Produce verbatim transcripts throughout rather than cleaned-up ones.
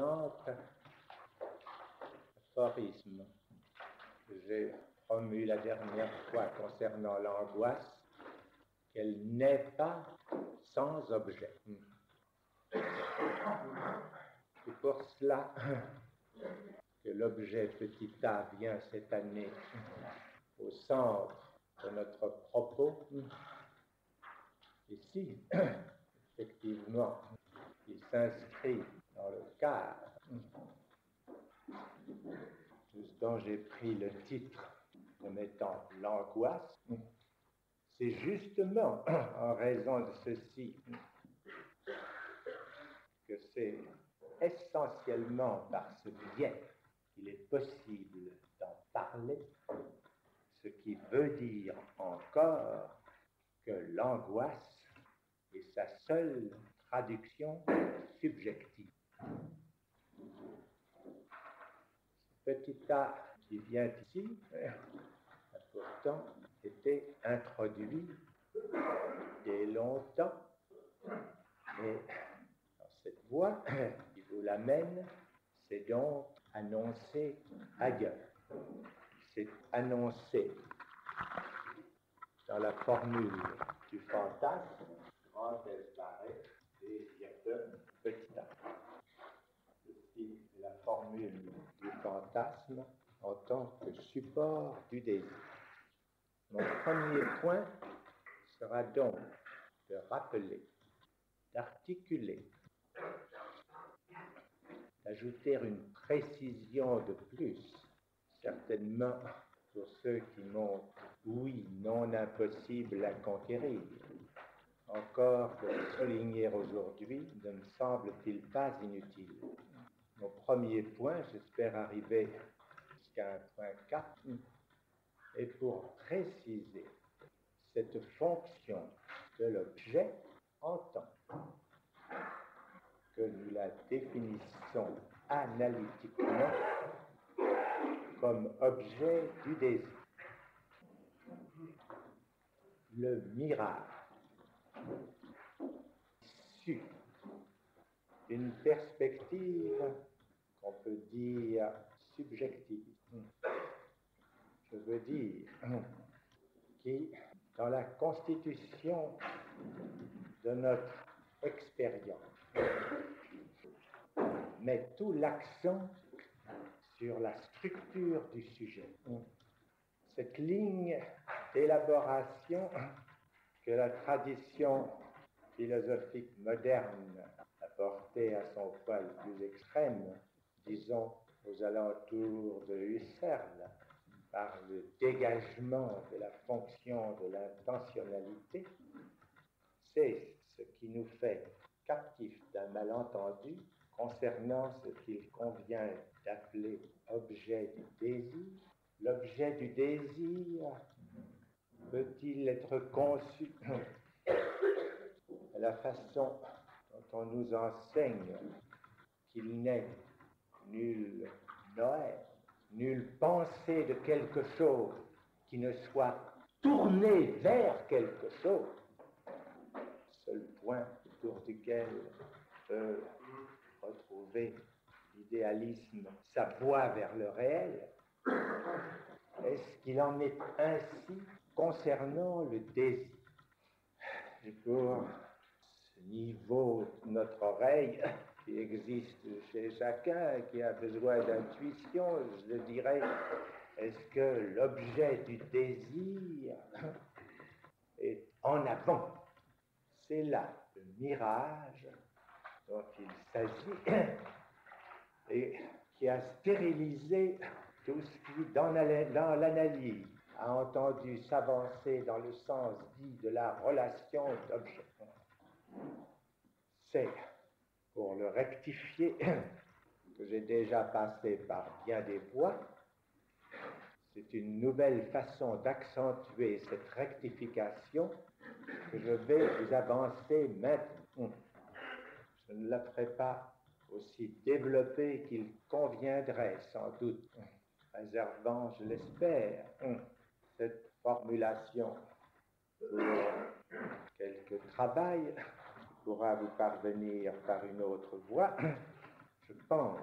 brillante aphorisme que j'ai promu la dernière fois concernant l'angoisse, qu'elle n'est pas sans objet. C'est pour cela que l'objet petit a vient cette année au centre de notre propos. Et si, effectivement, il s'inscrit dans le cadre de ce dont j'ai pris le titre comme étant l'angoisse, c'est justement en raison de ceci que c'est essentiellement par ce biais qu'il est possible d'en parler, ce qui veut dire encore que l'angoisse est sa seule traduction subjective. Ce petit A qui vient ici a pourtant été introduit dès longtemps, et dans cette voie qui vous l'amène, c'est donc annoncé ailleurs. C'est annoncé dans la formule du fantasme, grand Esbarret, et Viaton, petit a. Ceci est la formule du fantasme en tant que support du désir. Mon premier point sera donc de rappeler, d'articuler, d'ajouter une précision de plus, certainement pour ceux qui m'ont, oui, non impossible à conquérir. Encore de le souligner aujourd'hui ne me semble-t-il pas inutile. Mon premier point, j'espère arriver jusqu'à un point quatre, est pour préciser cette fonction de l'objet en tant que nous la définissons analytiquement comme objet du désir. Le mirage, issu d'une perspective qu'on peut dire subjective. Je veux dire qui, dans la constitution de notre expérience, met tout l'accent sur la structure du sujet. Cette ligne d'élaboration que la tradition philosophique moderne a portée à son point le plus extrême, disons aux alentours de Husserl, par le dégagement de la fonction de l'intentionnalité, c'est ce qui nous fait captifs d'un malentendu concernant ce qu'il convient d'appeler objet du désir. L'objet du désir peut-il être conçu à la façon dont on nous enseigne qu'il n'est nul Noël, nulle pensée de quelque chose qui ne soit tournée vers quelque chose, seul point autour duquel peut retrouver l'idéalisme sa voie vers le réel. Est-ce qu'il en est ainsi concernant le désir? Et pour ce niveau de notre oreille qui existe chez chacun et qui a besoin d'intuition, je le dirais, est-ce que l'objet du désir est en avant? C'est là le mirage dont il s'agit et qui a stérilisé tout ce qui, dans l'analyse, a entendu s'avancer dans le sens dit de la relation d'objet. C'est, pour le rectifier, que j'ai déjà passé par bien des voies, c'est une nouvelle façon d'accentuer cette rectification que je vais vous avancer maintenant. Je ne la ferai pas aussi développée qu'il conviendrait, sans doute, réservant, je l'espère, cette formulation pour quelque travail qui pourra vous parvenir par une autre voie. Je pense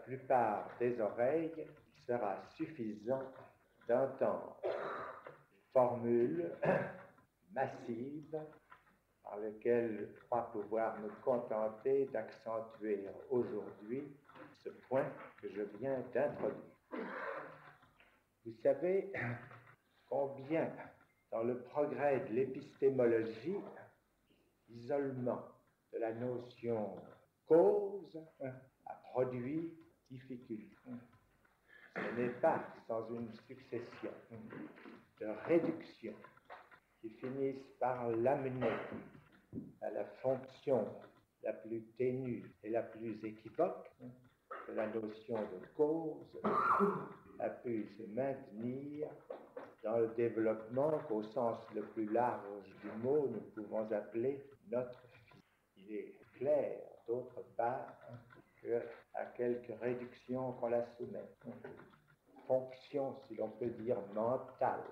plupart des oreilles, il sera suffisant d'entendre une formule massive par laquelle je crois pouvoir me contenter d'accentuer aujourd'hui ce point que je viens d'introduire. Vous savez combien, dans le progrès de l'épistémologie, l'isolement de la notion cause a produit difficulté. Ce n'est pas sans une succession de réductions qui finissent par l'amener à la fonction la plus ténue et la plus équivoque que la notion de cause a pu se maintenir dans le développement qu'au sens le plus large du mot nous pouvons appeler notre physique. Il est clair, d'autre part, qu'à quelques réductions qu'on la soumet, fonction, si l'on peut dire, mentale,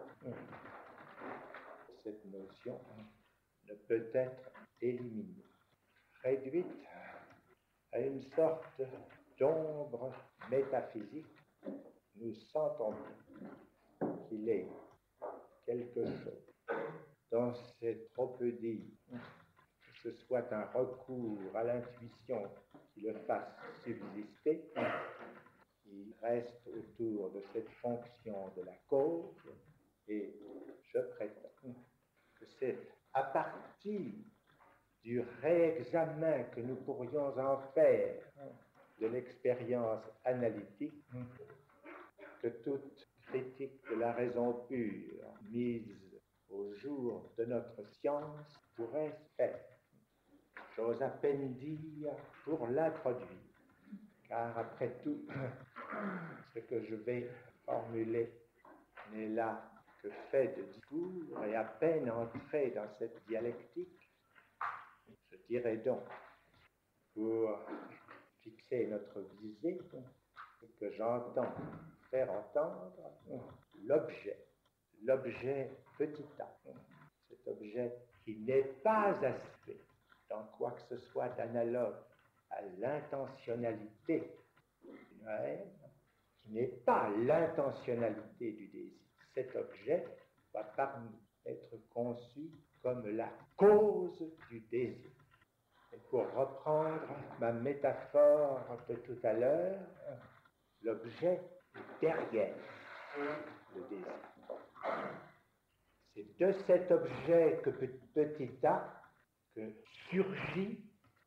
cette notion ne peut être éliminée, réduite à une sorte d'ombre métaphysique. Nous sentons qu'il est quelque chose dans cette trop peu dit, que ce soit un recours à l'intuition qui le fasse subsister, qui reste autour de cette fonction de la cause, et je prétends que c'est à partir du réexamen que nous pourrions en faire de l'expérience analytique que toute critique de la raison pure mise au jour de notre science pourrait se faire. J'ose à peine dire pour l'introduire, car après tout, ce que je vais formuler n'est là que fait de discours et à peine entré dans cette dialectique. Je dirais donc, pour fixer notre visée, ce que j'entends faire entendre, l'objet, l'objet petit a, cet objet qui n'est pas aspect dans quoi que ce soit d'analogue à l'intentionnalité d'une haine, qui n'est pas l'intentionnalité du désir. Cet objet va par nous être conçu comme la cause du désir. Et pour reprendre ma métaphore de tout à l'heure, l'objet est derrière le désir. C'est de cet objet que petit a que surgit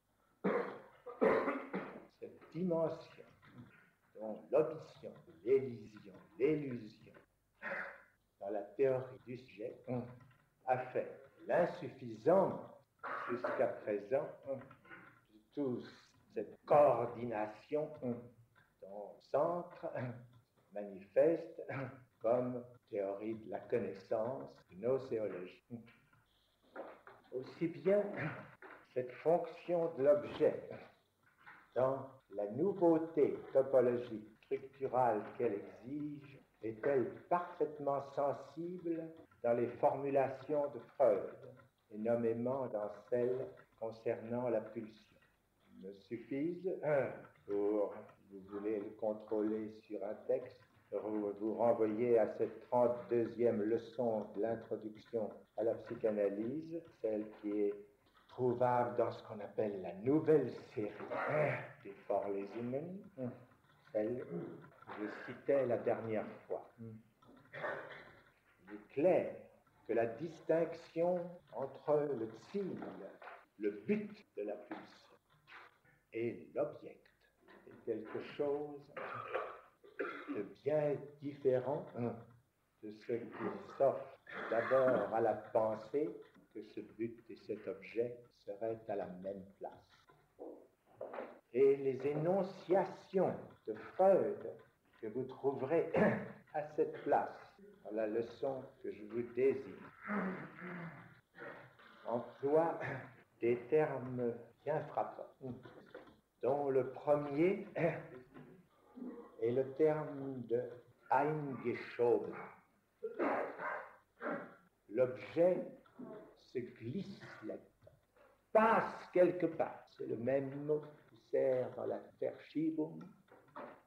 cette dimension dont l'audition, l'élision, l'illusion, dans la théorie du sujet, a fait l'insuffisance jusqu'à présent de toute cette coordination dont le centre manifeste comme théorie de la connaissance, gnoséologie. Aussi bien cette fonction de l'objet dans la nouveauté topologique structurale qu'elle exige est-elle parfaitement sensible dans les formulations de Freud, et nommément dans celles concernant la pulsion. Il me suffise, pour, si vous voulez le contrôler sur un texte, de vous renvoyer à cette trente-deuxième leçon de l'introduction à la psychanalyse, celle qui est trouvable dans ce qu'on appelle la nouvelle série des Vorlesungen, celle que je citais la dernière fois. Il est clair que la distinction entre le ciel, le but de la pulsion, et l'object est quelque chose de bien différent de ce qui s'offre d'abord à la pensée que ce but et cet objet seraient à la même place. Et les énonciations de Freud que vous trouverez à cette place dans la leçon que je vous désire emploient des termes bien frappants, dont le premier est le terme de eingeschoben. L'objet se glisse là-dedans, passe quelque part. C'est le même mot qui sert dans la Verschiebung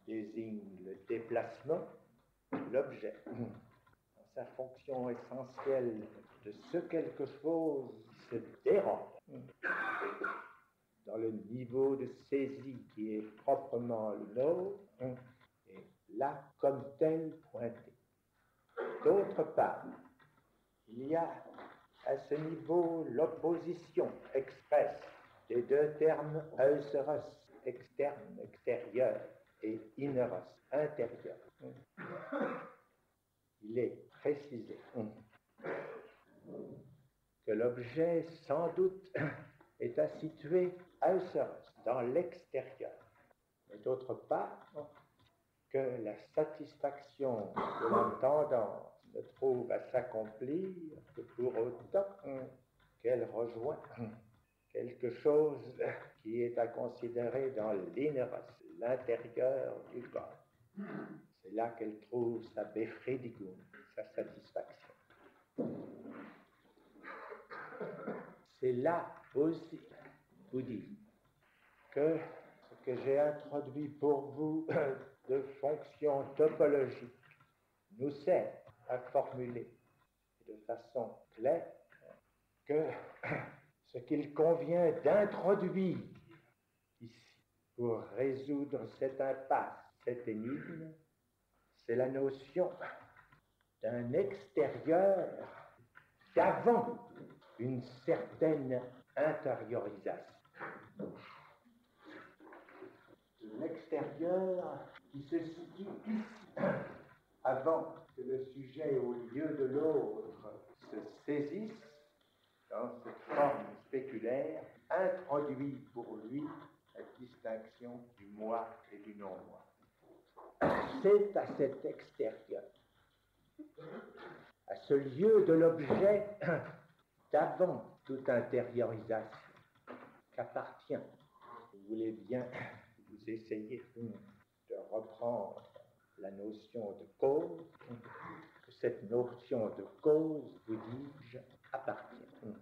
désigne le déplacement de l'objet dans sa fonction essentielle de ce quelque chose qui se dérobe dans le niveau de saisie qui est proprement le nôtre, et là comme tel pointé. D'autre part, il y a à ce niveau l'opposition expresse des deux termes euseros, externe, extérieur, et inneros, intérieur. Il est précisé que l'objet, sans doute, est à situer euseros, dans l'extérieur. Mais d'autre part, que la satisfaction de la tendance ne trouve à s'accomplir que pour autant qu'elle rejoint quelque chose qui est à considérer dans l'inneros, l'intérieur du corps. C'est là qu'elle trouve sa befriedigung, sa satisfaction. C'est là aussi, vous dites, que ce que j'ai introduit pour vous de fonction topologique nous sert à formuler de façon claire que ce qu'il convient d'introduire ici pour résoudre cette impasse, cette énigme, c'est la notion d'un extérieur d'avant une certaine intériorisation. L'extérieur qui se situe ici, avant que le sujet au lieu de l'autre se saisisse dans cette forme spéculaire, introduit pour lui la distinction du moi et du non-moi. C'est à cet extérieur, à ce lieu de l'objet d'avant toute intériorisation, qu'appartient, si vous voulez bien vous essayer de reprendre la notion de cause, que cette notion de cause, vous dis-je, appartient.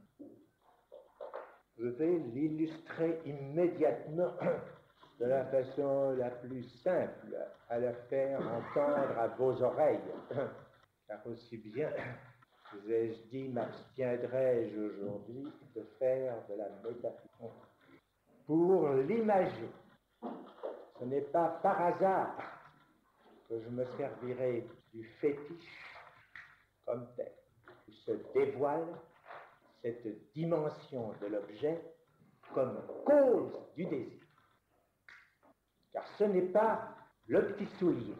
Je vais l'illustrer immédiatement de la façon la plus simple à la faire entendre à vos oreilles, car aussi bien, vous ai-je dit, m'abstiendrai-je aujourd'hui de faire de la métaphysique. Pour l'imager, ce n'est pas par hasard que je me servirai du fétiche comme tel, où se dévoile cette dimension de l'objet comme cause du désir. Car ce n'est pas le petit soulier,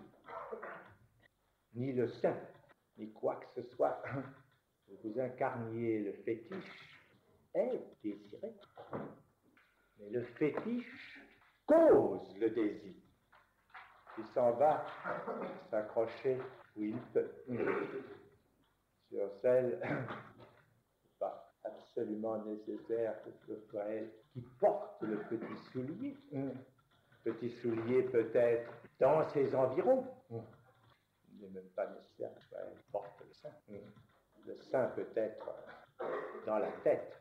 ni le sein, ni quoi que ce soit, où vous incarniez le fétiche, est désiré. Mais le fétiche cause le désir, qui s'en va s'accrocher où il peut, sur celle, pas absolument nécessaire que ce soit elle qui porte le petit soulier. Petit soulier peut-être dans ses environs. Il n'est même pas nécessaire que elle porte le sein. Le sein peut être dans la tête.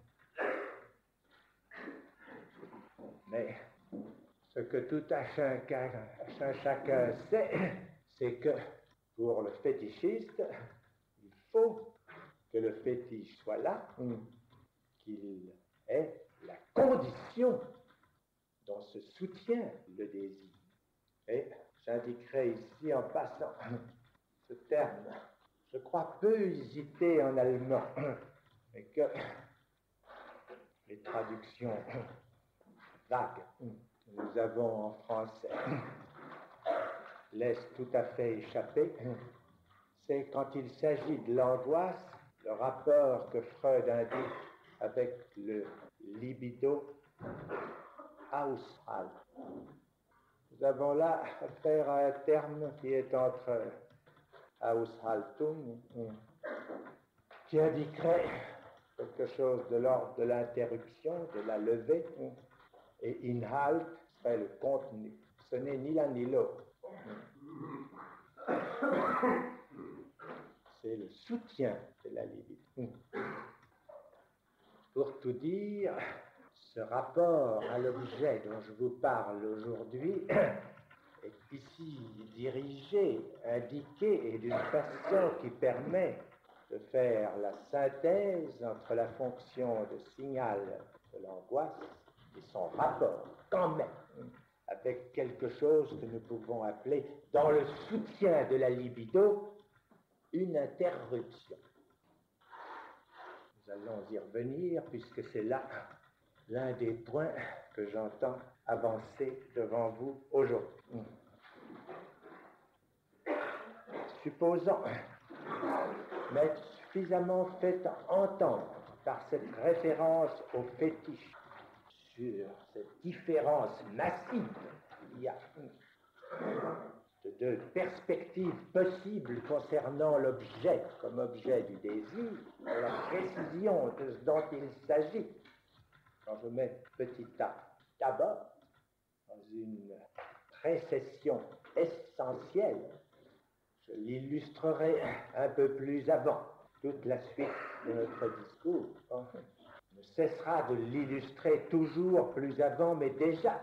Mais ce que tout un chacun, un chacun sait, c'est que pour le fétichiste, il faut que le fétiche soit là, qu'il ait la condition dont se soutient le désir. Et j'indiquerai ici en passant ce terme, je crois peu usité en allemand, mais que les traductions vagues que nous avons en français laissent tout à fait échapper, c'est quand il s'agit de l'angoisse, le rapport que Freud indique avec le libido Aushalt. Nous avons là affaire à un terme qui est entre Aushaltung, qui indiquerait quelque chose de l'ordre de l'interruption, de la levée, et Inhalt serait le contenu. Ce n'est ni l'un ni l'autre. C'est le soutien de la libido. Pour tout dire, ce rapport à l'objet dont je vous parle aujourd'hui est ici dirigé, indiqué, et d'une façon qui permet de faire la synthèse entre la fonction de signal de l'angoisse et son rapport, quand même, avec quelque chose que nous pouvons appeler, dans le soutien de la libido, une interruption. Nous allons y revenir, puisque c'est là l'un des points que j'entends avancer devant vous aujourd'hui. Supposons m'être suffisamment fait entendre par cette référence au fétiche sur cette différence massive qu'il y a de deux perspectives possibles concernant l'objet comme objet du désir, et la précision de ce dont il s'agit. Quand je mets petit a d'abord dans une précession essentielle, je l'illustrerai un peu plus avant. Toute la suite de notre discours ne cessera de l'illustrer toujours plus avant, mais déjà,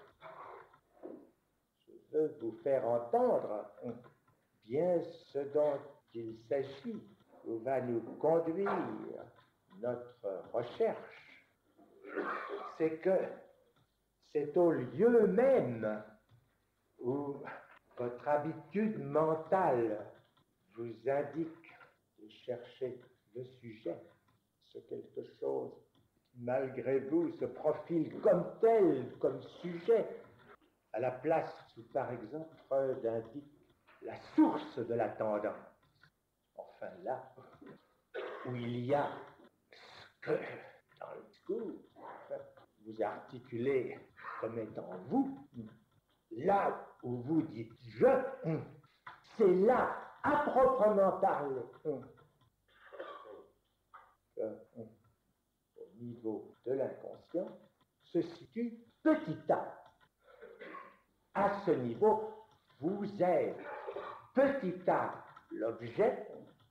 je veux vous faire entendre bien ce dont il s'agit, où va nous conduire notre recherche. C'est que c'est au lieu même où votre habitude mentale vous indique de chercher le sujet, ce quelque chose qui, malgré vous, se profile comme tel, comme sujet, à la place où, par exemple, Freud indique la source de la tendance. Enfin, là où il y a ce que, dans le discours, vous articulez comme étant vous, là où vous dites « je », c'est là, à proprement parler, que, au niveau de l'inconscient, se situe petit a. À ce niveau, vous êtes petit a l'objet,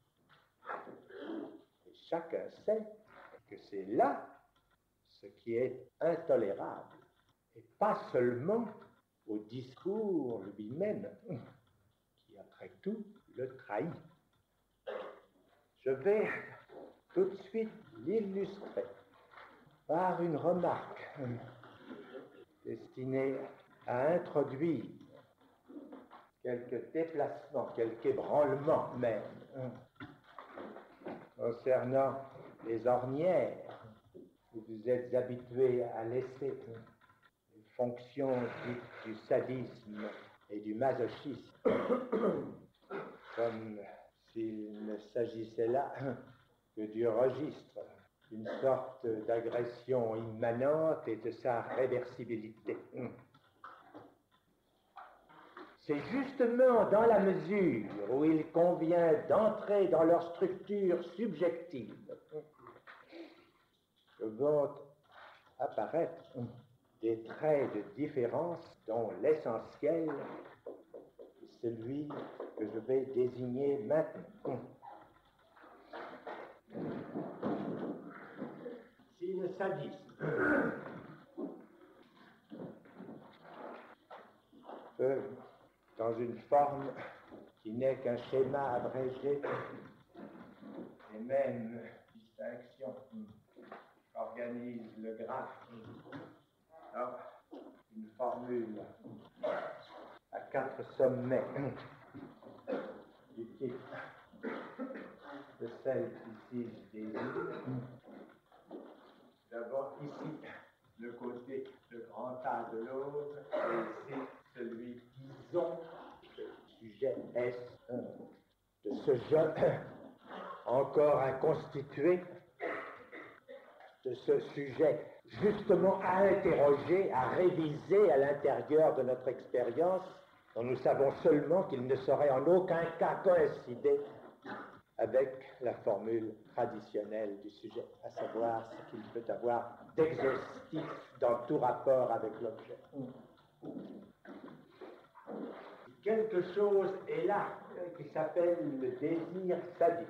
et chacun sait que c'est là ce qui est intolérable, et pas seulement au discours lui-même, qui après tout le trahit. Je vais tout de suite l'illustrer par une remarque destinée à introduire quelques déplacements, quelques ébranlements même, concernant les ornières où vous êtes habitués à laisser les fonctions dites du sadisme et du masochisme, comme s'il ne s'agissait là que du registre d'une sorte d'agression immanente et de sa réversibilité. C'est justement dans la mesure où il convient d'entrer dans leur structure subjective que vont apparaître des traits de différence dont l'essentiel est celui que je vais désigner maintenant. Si le sadisme peut, dans une forme qui n'est qu'un schéma abrégé, et même distinction qu'organise le graphe, alors, une formule à quatre sommets du type de celle qu'ici je désire. Nous avons ici le côté de grand A de l'autre, et ici celui qu'ils ont, le sujet S de ce jeu encore inconstitué, de ce sujet justement à interroger, à réviser à l'intérieur de notre expérience, dont nous savons seulement qu'il ne saurait en aucun cas coïncider avec la formule traditionnelle du sujet, à savoir ce qu'il peut avoir d'exhaustif dans tout rapport avec l'objet. Quelque chose est là qui s'appelle le désir sadique,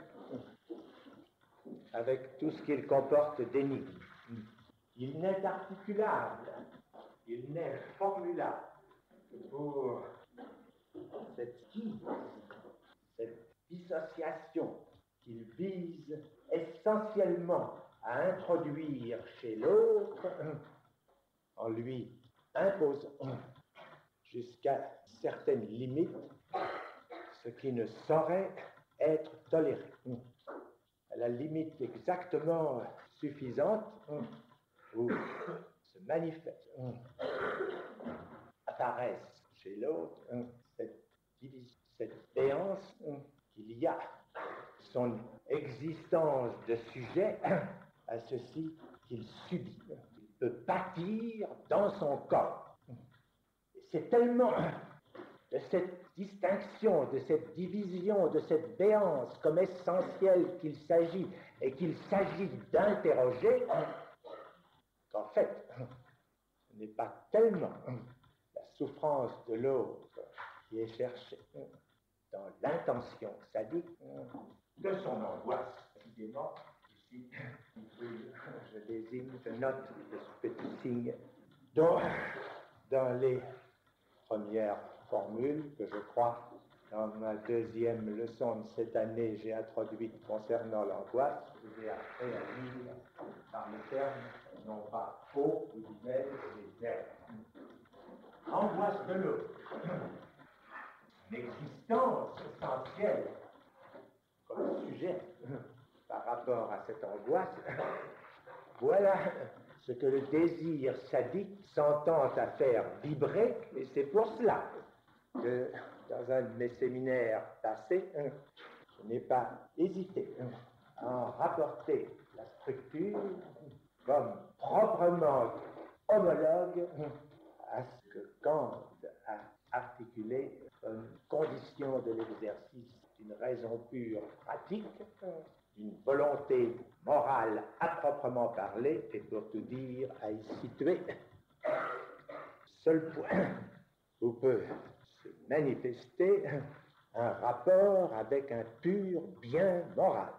avec tout ce qu'il comporte d'énigme. Il n'est articulable, il n'est formulable, pour cette schise, cette dissociation qu'il vise essentiellement à introduire chez l'autre en lui imposant jusqu'à certaines limites ce qui ne saurait être toléré. À la limite exactement suffisante où se manifeste, apparaissent chez l'autre cette division, cette béance qu'il y a son existence de sujet à ceci qu'il subit, qu'il peut pâtir dans son corps. Et c'est tellement de cette distinction, de cette division, de cette béance comme essentielle qu'il s'agit et qu'il s'agit d'interroger, qu'en fait, ce n'est pas tellement la souffrance de l'autre qui est cherchée dans l'intention sadique de son angoisse. Évidemment, ici, je désigne, je note ce petit signe dans, dans les premières formules que je crois dans ma deuxième leçon de cette année j'ai introduite concernant l'angoisse. J'ai appris à lire par le terme, non pas faux ou d'humaine, mais terme. Angoisse de l'autre. L'existence essentielle comme sujet par rapport à cette angoisse, voilà ce que le désir sadique s'entend à faire vibrer, et c'est pour cela que dans un de mes séminaires passés, je n'ai pas hésité à en rapporter la structure comme proprement homologue à ce que Kant a articulé comme condition de l'exercice d'une raison pure pratique, d'une volonté morale à proprement parler, et pour tout dire, à y situer, seul point où peut se manifester un rapport avec un pur bien moral.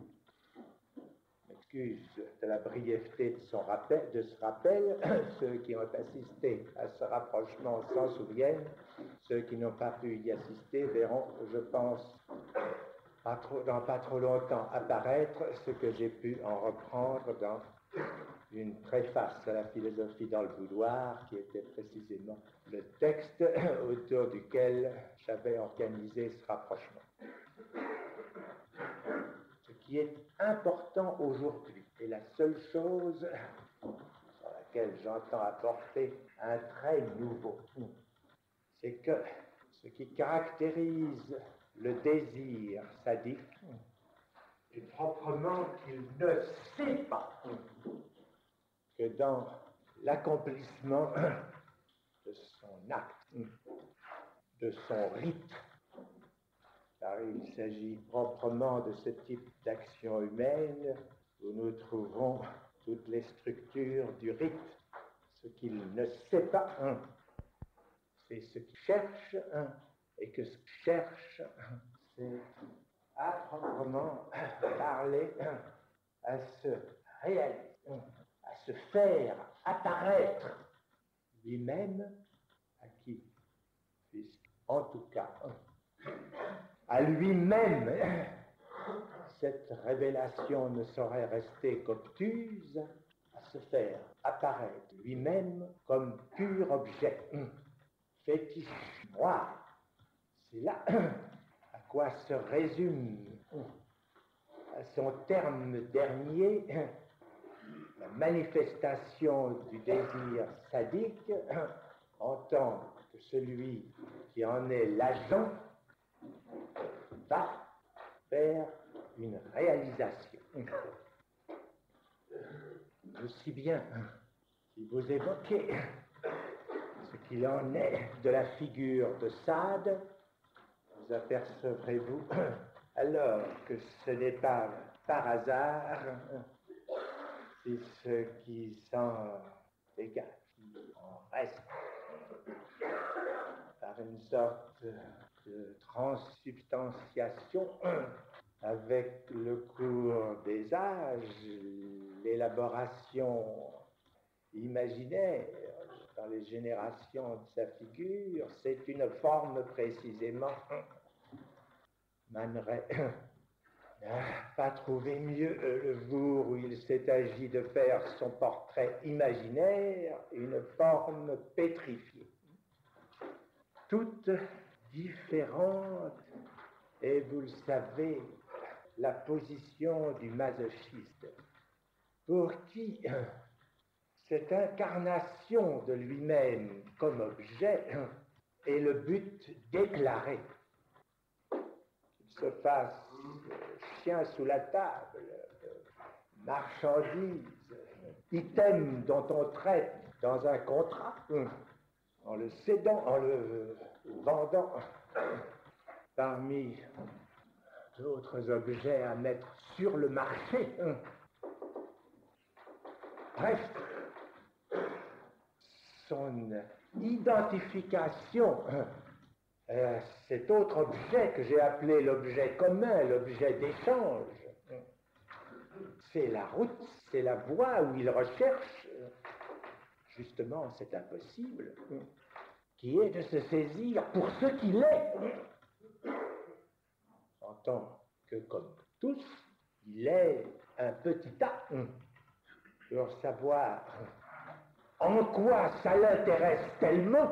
M'excuse de la brièveté de, son rappel, de ce rappel, ceux qui ont assisté à ce rapprochement s'en souviennent, ceux qui n'ont pas pu y assister verront, je pense, pas trop, dans pas trop longtemps apparaître ce que j'ai pu en reprendre dans une préface à la philosophie dans le boudoir, qui était précisément le texte autour duquel j'avais organisé ce rapprochement. Ce qui est important aujourd'hui, et la seule chose sur laquelle j'entends apporter un trait nouveau, c'est que ce qui caractérise le désir sadique, est proprement qu'il ne sait pas que dans l'accomplissement de son acte, de son rite, car il s'agit proprement de ce type d'action humaine où nous trouvons toutes les structures du rite. Ce qu'il ne sait pas, hein, c'est ce qu'il cherche, hein, et que ce qu'il cherche, c'est à proprement parler, hein, à se réaliser, hein, à se faire apparaître lui-même, à qui, en tout cas, à lui-même, cette révélation ne saurait rester qu'obtuse, à se faire apparaître lui-même comme pur objet, fétiche, moi. C'est là à quoi se résume, à son terme dernier, la manifestation du désir sadique en tant que celui qui en est l'agent va faire une réalisation. Aussi bien si vous évoquez ce qu'il en est de la figure de Sade, vous apercevrez-vous alors que ce n'est pas par hasard si ce qui s'en dégage, qui en reste, par une sorte de transsubstantiation avec le cours des âges, l'élaboration imaginaire, dans les générations de sa figure, c'est une forme précisément. Man n'a pas trouvé mieux le jour où il s'est agi de faire son portrait imaginaire, une forme pétrifiée, toute différente, et vous le savez, la position du masochiste, pour qui cette incarnation de lui-même comme objet est le but déclaré. Qu'il se fasse chien sous la table, marchandise, item dont on traite dans un contrat, en le cédant, en le vendant, parmi d'autres objets à mettre sur le marché. Bref, son identification, euh, cet autre objet que j'ai appelé l'objet commun, l'objet d'échange, c'est la route, c'est la voie où il recherche, justement, c'est impossible, qui est de se saisir pour ce qu'il est, en tant que, comme tous, il est un petit tas, pour savoir en quoi ça l'intéresse tellement,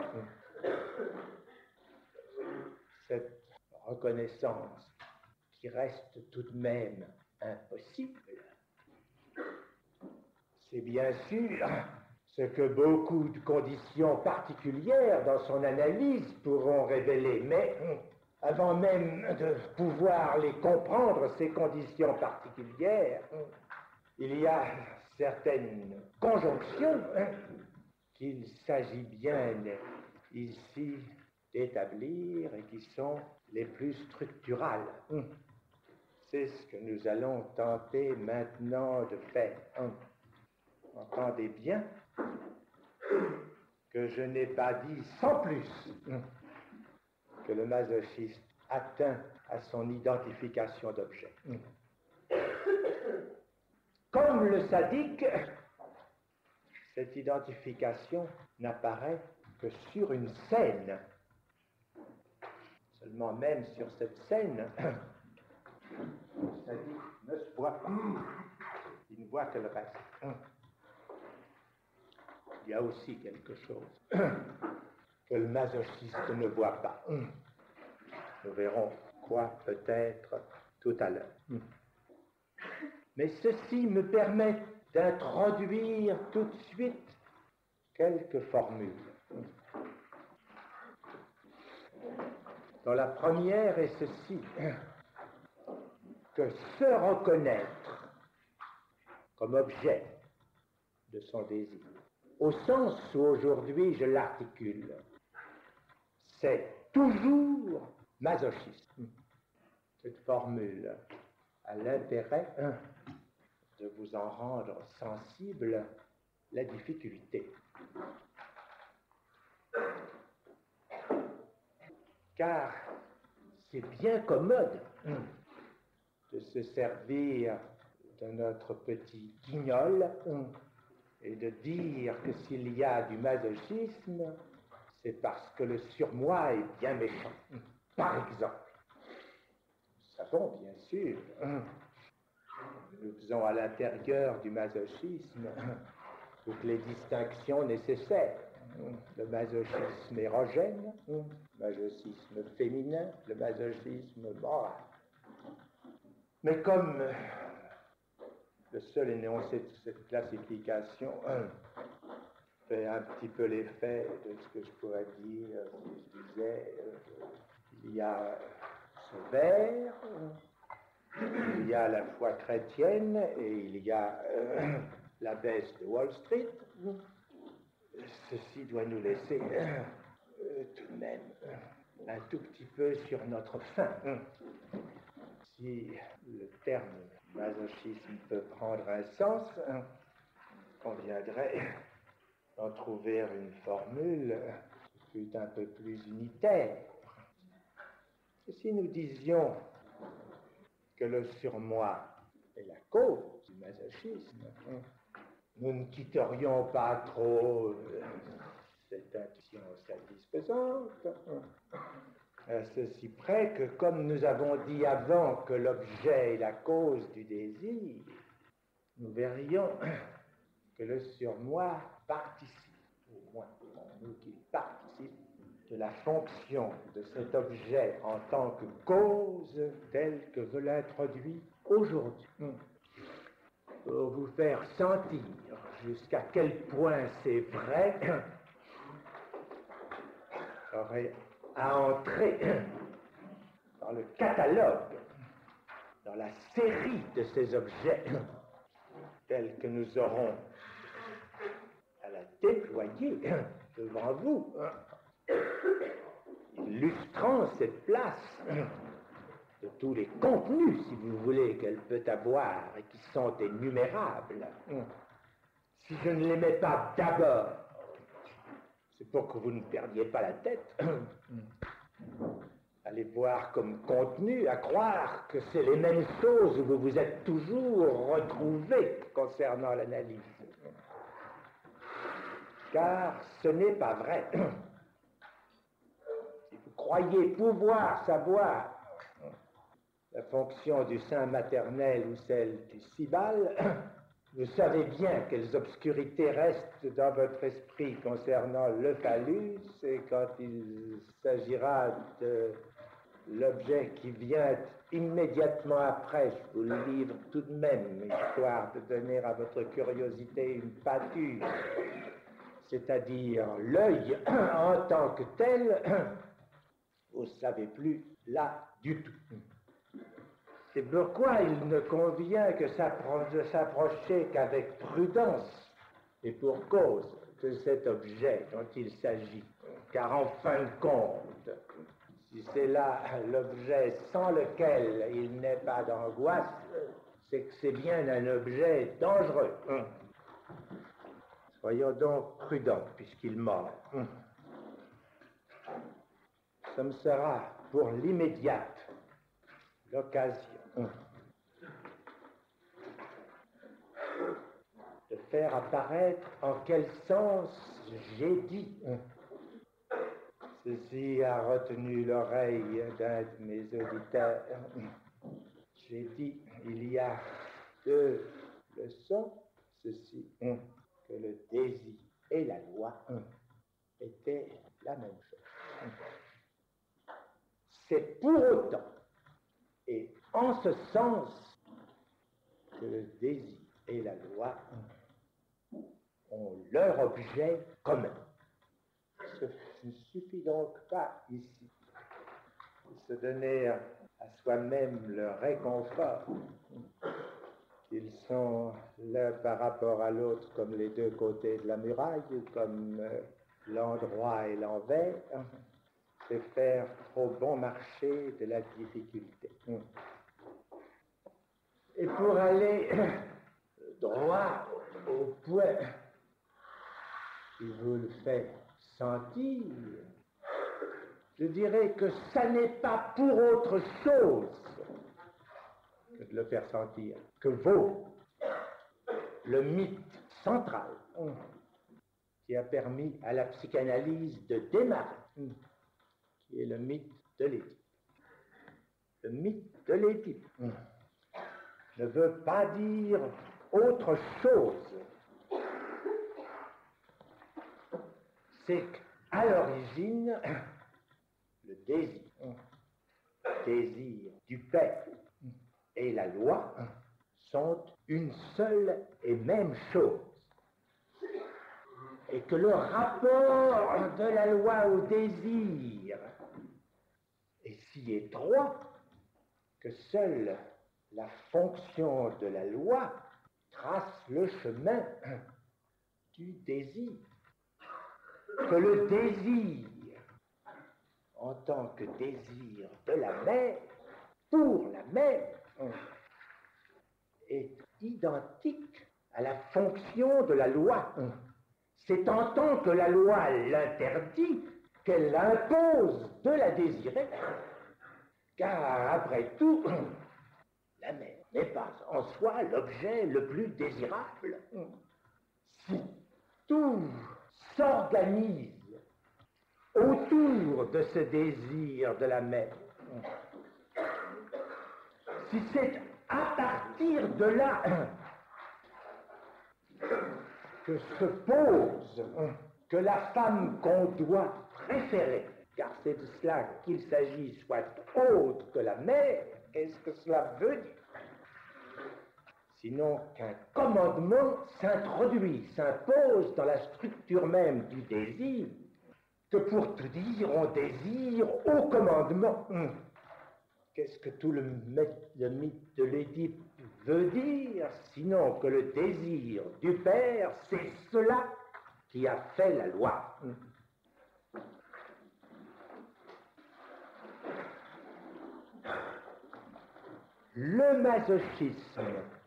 cette reconnaissance qui reste tout de même impossible. C'est bien sûr ce que beaucoup de conditions particulières dans son analyse pourront révéler, mais avant même de pouvoir les comprendre, ces conditions particulières, il y a certaines conjonctions hein, qu'il s'agit bien ici d'établir et qui sont les plus structurales. C'est ce que nous allons tenter maintenant de faire. Entendez bien que je n'ai pas dit sans plus que le masochiste atteint à son identification d'objet. Comme le sadique, cette identification n'apparaît que sur une scène. Seulement même sur cette scène, le sadique ne se voit pas. Il ne voit que le reste. Il y a aussi quelque chose que le masochiste ne voit pas. Nous verrons quoi peut-être tout à l'heure. Mais ceci me permet d'introduire tout de suite quelques formules. Dans la première est ceci, que se reconnaître comme objet de son désir, au sens où aujourd'hui je l'articule, c'est toujours masochiste. Cette formule a l'intérêt de vous en rendre sensible la difficulté. Car c'est bien commode de se servir de notre petit guignol et de dire que s'il y a du masochisme, c'est parce que le surmoi est bien méchant. Par exemple, nous savons bien sûr, nous faisons à l'intérieur du masochisme toutes les distinctions nécessaires. Le masochisme érogène, le masochisme féminin, le masochisme moral. Mais comme le seul énoncé de cette classification fait un petit peu l'effet de ce que je pourrais dire, si je disais, il y a ce vers, il y a la foi chrétienne et il y a euh, la baisse de Wall Street. Ceci doit nous laisser euh, tout de même un tout petit peu sur notre faim. Si le terme masochisme peut prendre un sens, on viendrait d'en trouver une formule qui fût un peu plus unitaire. Et si nous disions que le surmoi est la cause du masochisme, nous ne quitterions pas trop cette intuition satisfaisante, à ceci près que, comme nous avons dit avant que l'objet est la cause du désir, nous verrions que le surmoi participe, au moins nous qu'il participe, de la fonction de cet objet en tant que cause telle que veut l'introduire aujourd'hui. Pour vous faire sentir jusqu'à quel point c'est vrai, j'aurais à entrer dans le catalogue, dans la série de ces objets tels que nous aurons à la déployer devant vous, illustrant cette place de tous les contenus, si vous voulez, qu'elle peut avoir et qui sont innumérables. Si je ne les mets pas d'abord, c'est pour que vous ne perdiez pas la tête à les voir comme contenu, à croire que c'est les mêmes choses où vous vous êtes toujours retrouvés concernant l'analyse. Car ce n'est pas vrai. Si vous croyez pouvoir savoir la fonction du sein maternel ou celle du cibale, vous savez bien quelles obscurités restent dans votre esprit concernant le phallus, et quand il s'agira de l'objet qui vient immédiatement après, je vous le livre tout de même, histoire de donner à votre curiosité une pâture, c'est-à-dire l'œil en tant que tel, vous ne savez plus là du tout. C'est pourquoi il ne convient que de s'approcher qu'avec prudence, et pour cause, de cet objet dont il s'agit. Car en fin de compte, si c'est là l'objet sans lequel il n'est pas d'angoisse, c'est que c'est bien un objet dangereux. Soyons donc prudents, puisqu'il mord. Ça me sera pour l'immédiate l'occasion de faire apparaître en quel sens j'ai dit. Ceci a retenu l'oreille d'un de mes auditeurs. J'ai dit, il y a deux leçons, ceci, que le désir et la loi étaient la même chose. C'est pour autant, et en ce sens, que le désir et la loi ont leur objet commun. Ce ne suffit donc pas ici de se donner à soi-même le réconfort qu'ils sont l'un par rapport à l'autre comme les deux côtés de la muraille, comme l'endroit et l'envers, c'est faire trop bon marché de la difficulté. Et pour aller droit au point qui vous le fait sentir, je dirais que ça n'est pas pour autre chose que de le faire sentir, que vaut le mythe central qui a permis à la psychanalyse de démarrer, qui est le mythe de l'Édipe. Le mythe de l'Édipe ne veut pas dire autre chose. C'est qu'à l'origine, le désir, le désir du père et la loi sont une seule et même chose. Et que le rapport de la loi au désir est si étroit que seule la fonction de la loi trace le chemin du désir. Que le désir, en tant que désir de la mère, pour la mère, est identique à la fonction de la loi. C'est en tant que la loi l'interdit qu'elle impose de la désirer. Car après tout, la mère n'est pas en soi l'objet le plus désirable. Si tout s'organise autour de ce désir de la mère, si c'est à partir de là que se pose que la femme qu'on doit préférer, car c'est de cela qu'il s'agit, soit autre que la mère, qu'est-ce que cela veut dire? Sinon qu'un commandement s'introduit, s'impose dans la structure même du désir, que pour tout dire, on désire au commandement. Hum. Qu'est-ce que tout le, le mythe de l'Édipe veut dire, sinon que le désir du Père, c'est cela qui a fait la loi. Hum. Le masochisme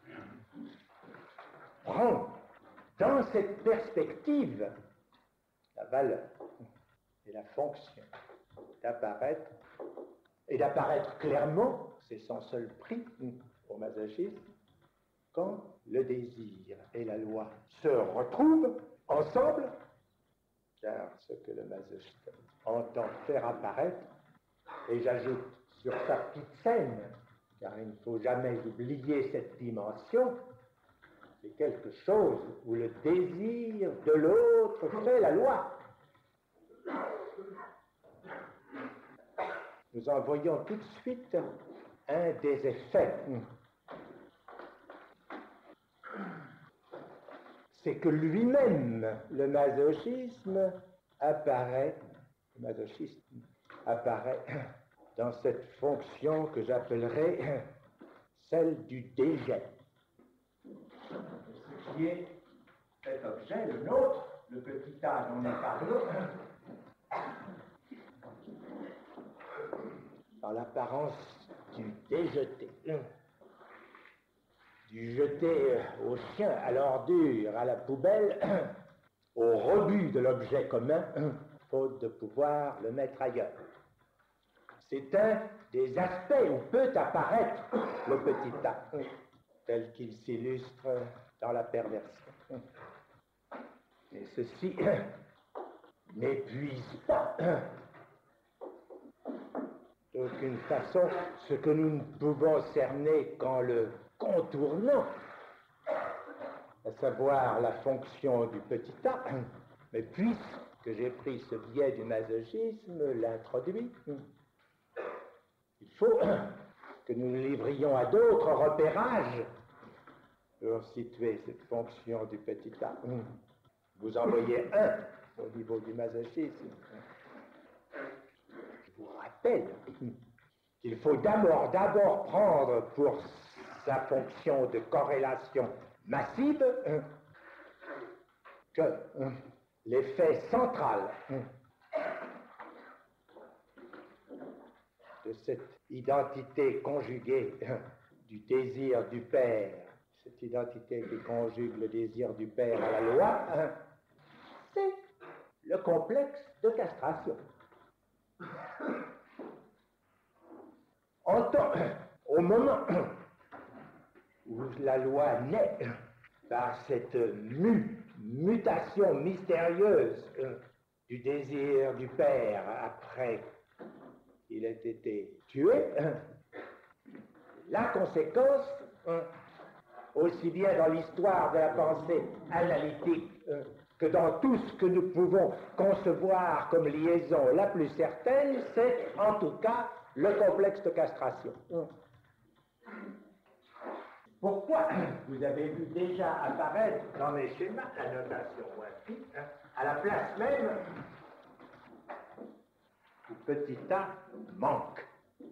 prend dans cette perspective la valeur et la fonction d'apparaître, et d'apparaître clairement, c'est son seul prix au masochisme, quand le désir et la loi se retrouvent ensemble, car ce que le masochisme entend faire apparaître, et j'ajoute sur sa petite scène, car il ne faut jamais oublier cette dimension, c'est quelque chose où le désir de l'autre fait la loi. Nous en voyons tout de suite un des effets. C'est que lui-même, le masochisme, apparaît, le masochisme apparaît dans cette fonction que j'appellerais celle du déjet. Ce qui est cet objet, le nôtre, le petit A dont on parle, dans l'apparence du déjeté, du jeté au chien, à l'ordure, à la poubelle, au rebut de l'objet commun, faute de pouvoir le mettre ailleurs. C'est un des aspects où peut apparaître le petit A, tel qu'il s'illustre dans la perversion. Et ceci n'épuise pas d'aucune façon ce que nous ne pouvons cerner qu'en le contournant, à savoir la fonction du petit A. Mais puisque j'ai pris ce biais du masochisme, l'introduit, il faut que nous nous livrions à d'autres repérages pour situer cette fonction du petit A. Vous en voyez un au niveau du masochisme. Je vous rappelle qu'il faut d'abord, d'abord prendre pour sa fonction de corrélation massive que l'effet central de cette identité conjuguée du désir du Père, cette identité qui conjugue le désir du Père à la loi, c'est le complexe de castration. En temps, au moment où la loi naît par cette mu, mutation mystérieuse du désir du Père après qu'il ait été tué, la conséquence, aussi bien dans l'histoire de la pensée analytique que dans tout ce que nous pouvons concevoir comme liaison la plus certaine, c'est en tout cas le complexe de castration. Pourquoi vous avez vu déjà apparaître dans mes schémas la notation Wappi, à la place même où petit a manque.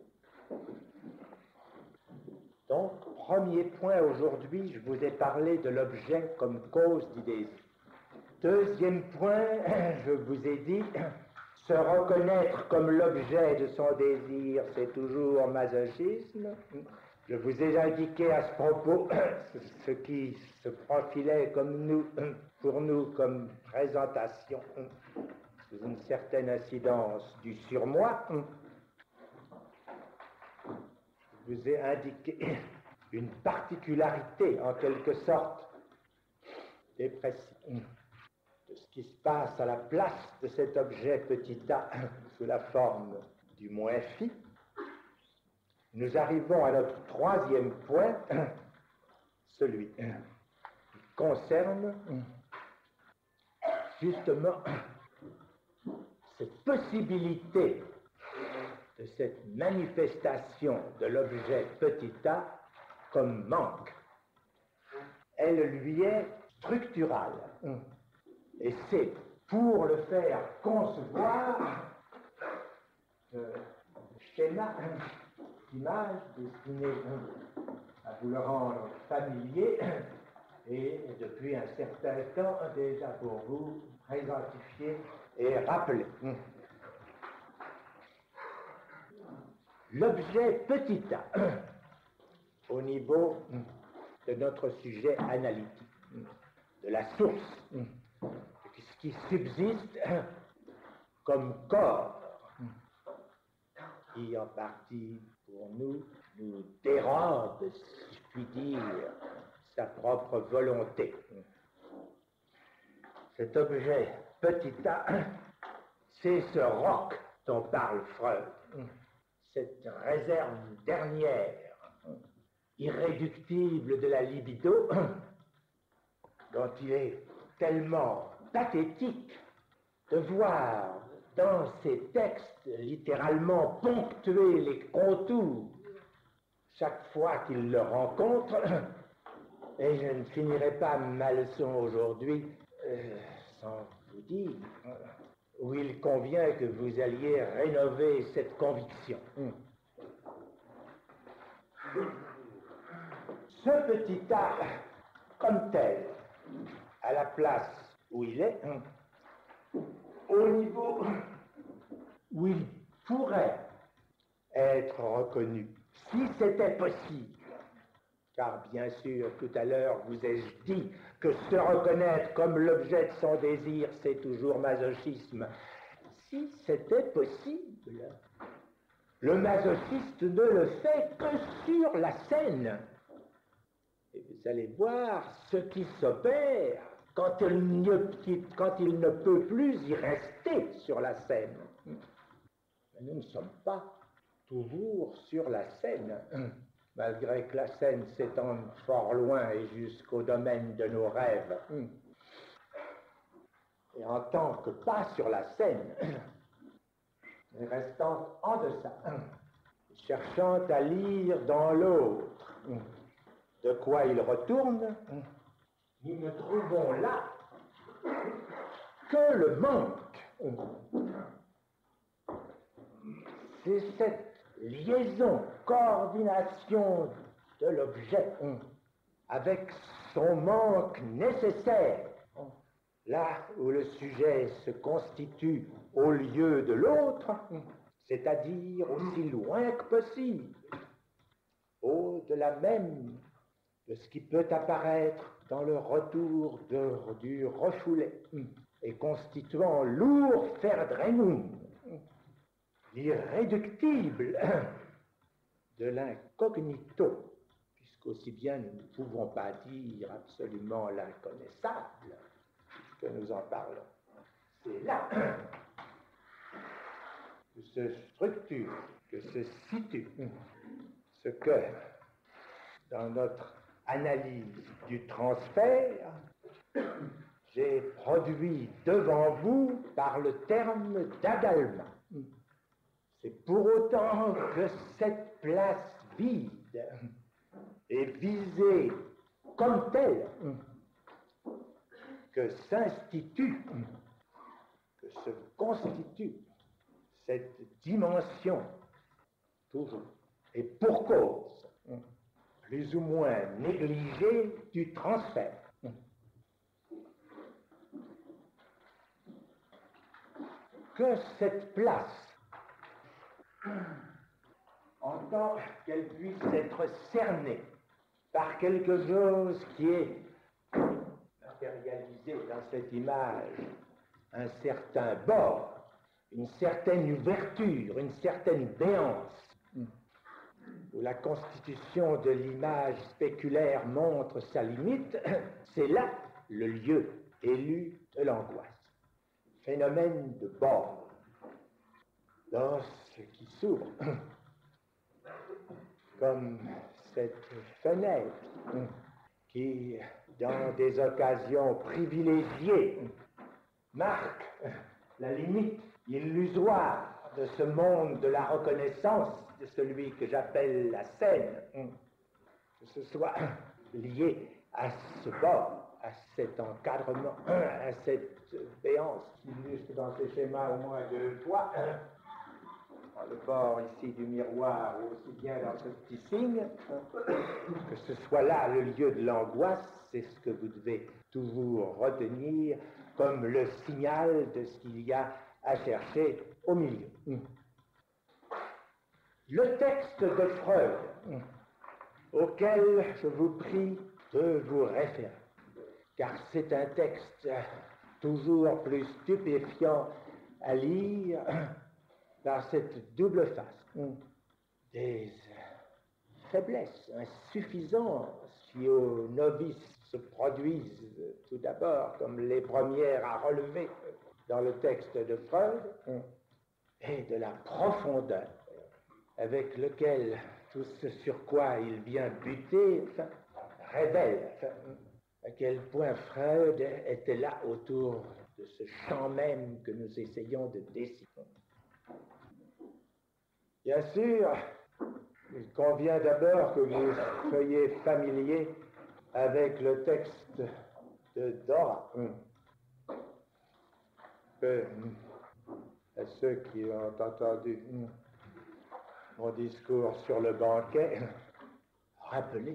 Donc, premier point aujourd'hui, je vous ai parlé de l'objet comme cause du désir. Deuxième point, je vous ai dit, se reconnaître comme l'objet de son désir, c'est toujours masochisme. Je vous ai indiqué à ce propos ce qui se profilait comme nous, pour nous comme présentation, sous une certaine incidence du surmoi. Je vous ai indiqué une particularité, en quelque sorte, dépressive de ce qui se passe à la place de cet objet petit a sous la forme du moins phi, nous arrivons à notre troisième point, celui qui concerne justement cette possibilité de cette manifestation de l'objet petit a comme manque. Elle lui est structurale. Et c'est pour le faire concevoir ce schéma d'image destiné à vous le rendre familier et depuis un certain temps déjà pour vous présentifier et rappeler. L'objet petit a au niveau de notre sujet analytique, de la source, ce qui subsiste comme corps, qui en partie pour nous nous dérobe, si je puis dire, sa propre volonté. Cet objet petit a, c'est ce roc dont parle Freud, cette réserve dernière, irréductible de la libido, dont il est tellement pathétique de voir dans ces textes littéralement ponctuer les contours chaque fois qu'il le rencontre, et je ne finirai pas ma leçon aujourd'hui euh, sans vous dire où il convient que vous alliez rénover cette conviction. Ce petit a, comme tel, à la place où il est, au niveau où il pourrait être reconnu, si c'était possible, car bien sûr, tout à l'heure, vous ai-je dit que se reconnaître comme l'objet de son désir, c'est toujours masochisme. Si c'était possible, le masochiste ne le fait que sur la scène. Et vous allez voir ce qui s'opère quand il, ne, quand il ne peut plus y rester sur la scène. Mais nous ne sommes pas toujours sur la scène, malgré que la scène s'étende fort loin et jusqu'au domaine de nos rêves. Et en tant que pas sur la scène, mais restant en deçà, cherchant à lire dans l'autre de quoi il retourne, nous ne trouvons là que le manque. C'est cette liaison, coordination de l'objet avec son manque nécessaire, là où le sujet se constitue au lieu de l'autre, c'est-à-dire aussi loin que possible, au-delà même de ce qui peut apparaître dans le retour de, du refoulé et constituant lourd verdrennung, l'irréductible de l'incognito, puisqu'aussi bien nous ne pouvons pas dire absolument l'inconnaissable, que nous en parlons. C'est là que se structure, que se situe ce que, dans notre analyse du transfert, j'ai produit devant vous par le terme d'Adalma. C'est pour autant que cette place vide est visée comme telle que s'institue, que se constitue cette dimension, toujours, et pour cause, plus ou moins négligée du transfert. Que cette place, en tant qu'elle puisse être cernée par quelque chose qui est matérialisé dans cette image, un certain bord, une certaine ouverture, une certaine béance, où la constitution de l'image spéculaire montre sa limite, c'est là le lieu élu de l'angoisse, phénomène de bord, dans ce qui s'ouvre, comme cette fenêtre qui, dans des occasions privilégiées, marque la limite illusoire de ce monde de la reconnaissance, de celui que j'appelle la scène, que ce soit lié à ce bord, à cet encadrement, à cette béance qui illustre dans ces schémas au moins deux fois, dans le bord ici du miroir ou aussi bien dans ce petit signe, que ce soit là le lieu de l'angoisse, c'est ce que vous devez toujours retenir comme le signal de ce qu'il y a à chercher au milieu. Le texte de Freud, auquel je vous prie de vous référer, car c'est un texte toujours plus stupéfiant à lire par cette double face, des faiblesses, insuffisances qui aux novices se produisent tout d'abord comme les premières à relever dans le texte de Freud, et de la profondeur avec lequel tout ce sur quoi il vient buter enfin, révèle enfin, à quel point Freud était là autour de ce champ même que nous essayons de dessiner. Bien sûr, il convient d'abord que vous soyez familier avec le texte de Dora, que à ceux qui ont entendu mon discours sur le banquet, rappelez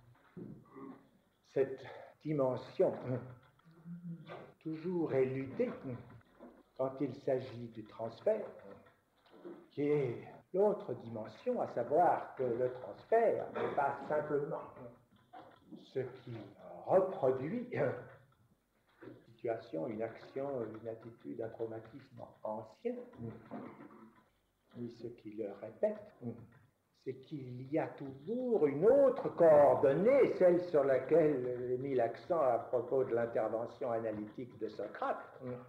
cette dimension toujours éludée quand il s'agit du transfert, qui est l'autre dimension, à savoir que le transfert n'est pas simplement ce qui reproduit une situation, une action, une attitude, un traumatisme ancien, mais ce qui le répète, c'est qu'il y a toujours une autre coordonnée, celle sur laquelle j'ai mis l'accent à propos de l'intervention analytique de Socrate,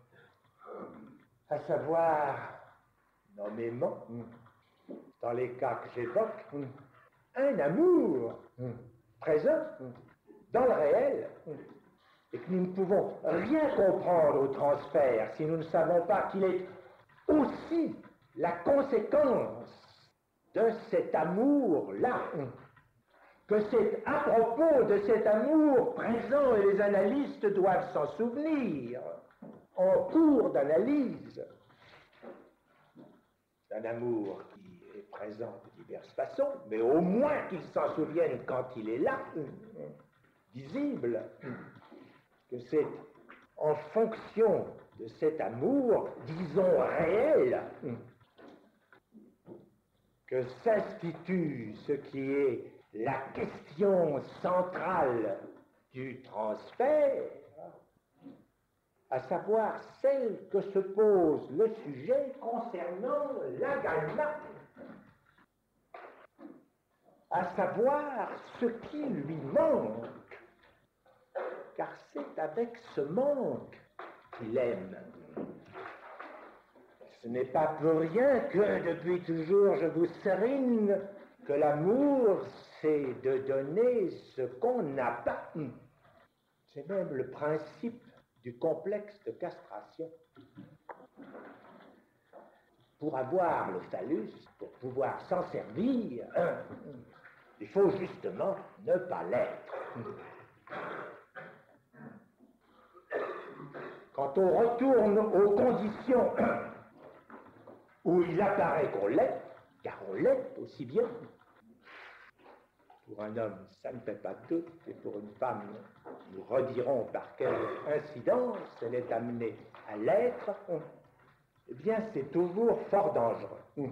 à savoir, nommément, dans les cas que j'évoque, un amour présent dans le réel, et que nous ne pouvons rien comprendre au transfert si nous ne savons pas qu'il est aussi la conséquence de cet amour-là, que c'est à propos de cet amour présent, et les analystes doivent s'en souvenir, en cours d'analyse, d'un amour qui est présent de diverses façons, mais au moins qu'ils s'en souviennent quand il est là, visible, que c'est en fonction de cet amour, disons réel, que s'institue ce qui est la question centrale du transfert, à savoir celle que se pose le sujet concernant l'agama, à savoir ce qui lui manque, car c'est avec ce manque qu'il aime. Ce n'est pas pour rien que depuis toujours je vous serine que l'amour, c'est de donner ce qu'on n'a pas. C'est même le principe du complexe de castration. Pour avoir le phallus, pour pouvoir s'en servir, il faut justement ne pas l'être. Quand on retourne aux conditions où il apparaît qu'on l'est, car on l'est aussi bien. Pour un homme, ça ne fait pas de doute, et pour une femme, nous redirons par quelle incidence elle est amenée à l'être, eh bien c'est toujours fort dangereux.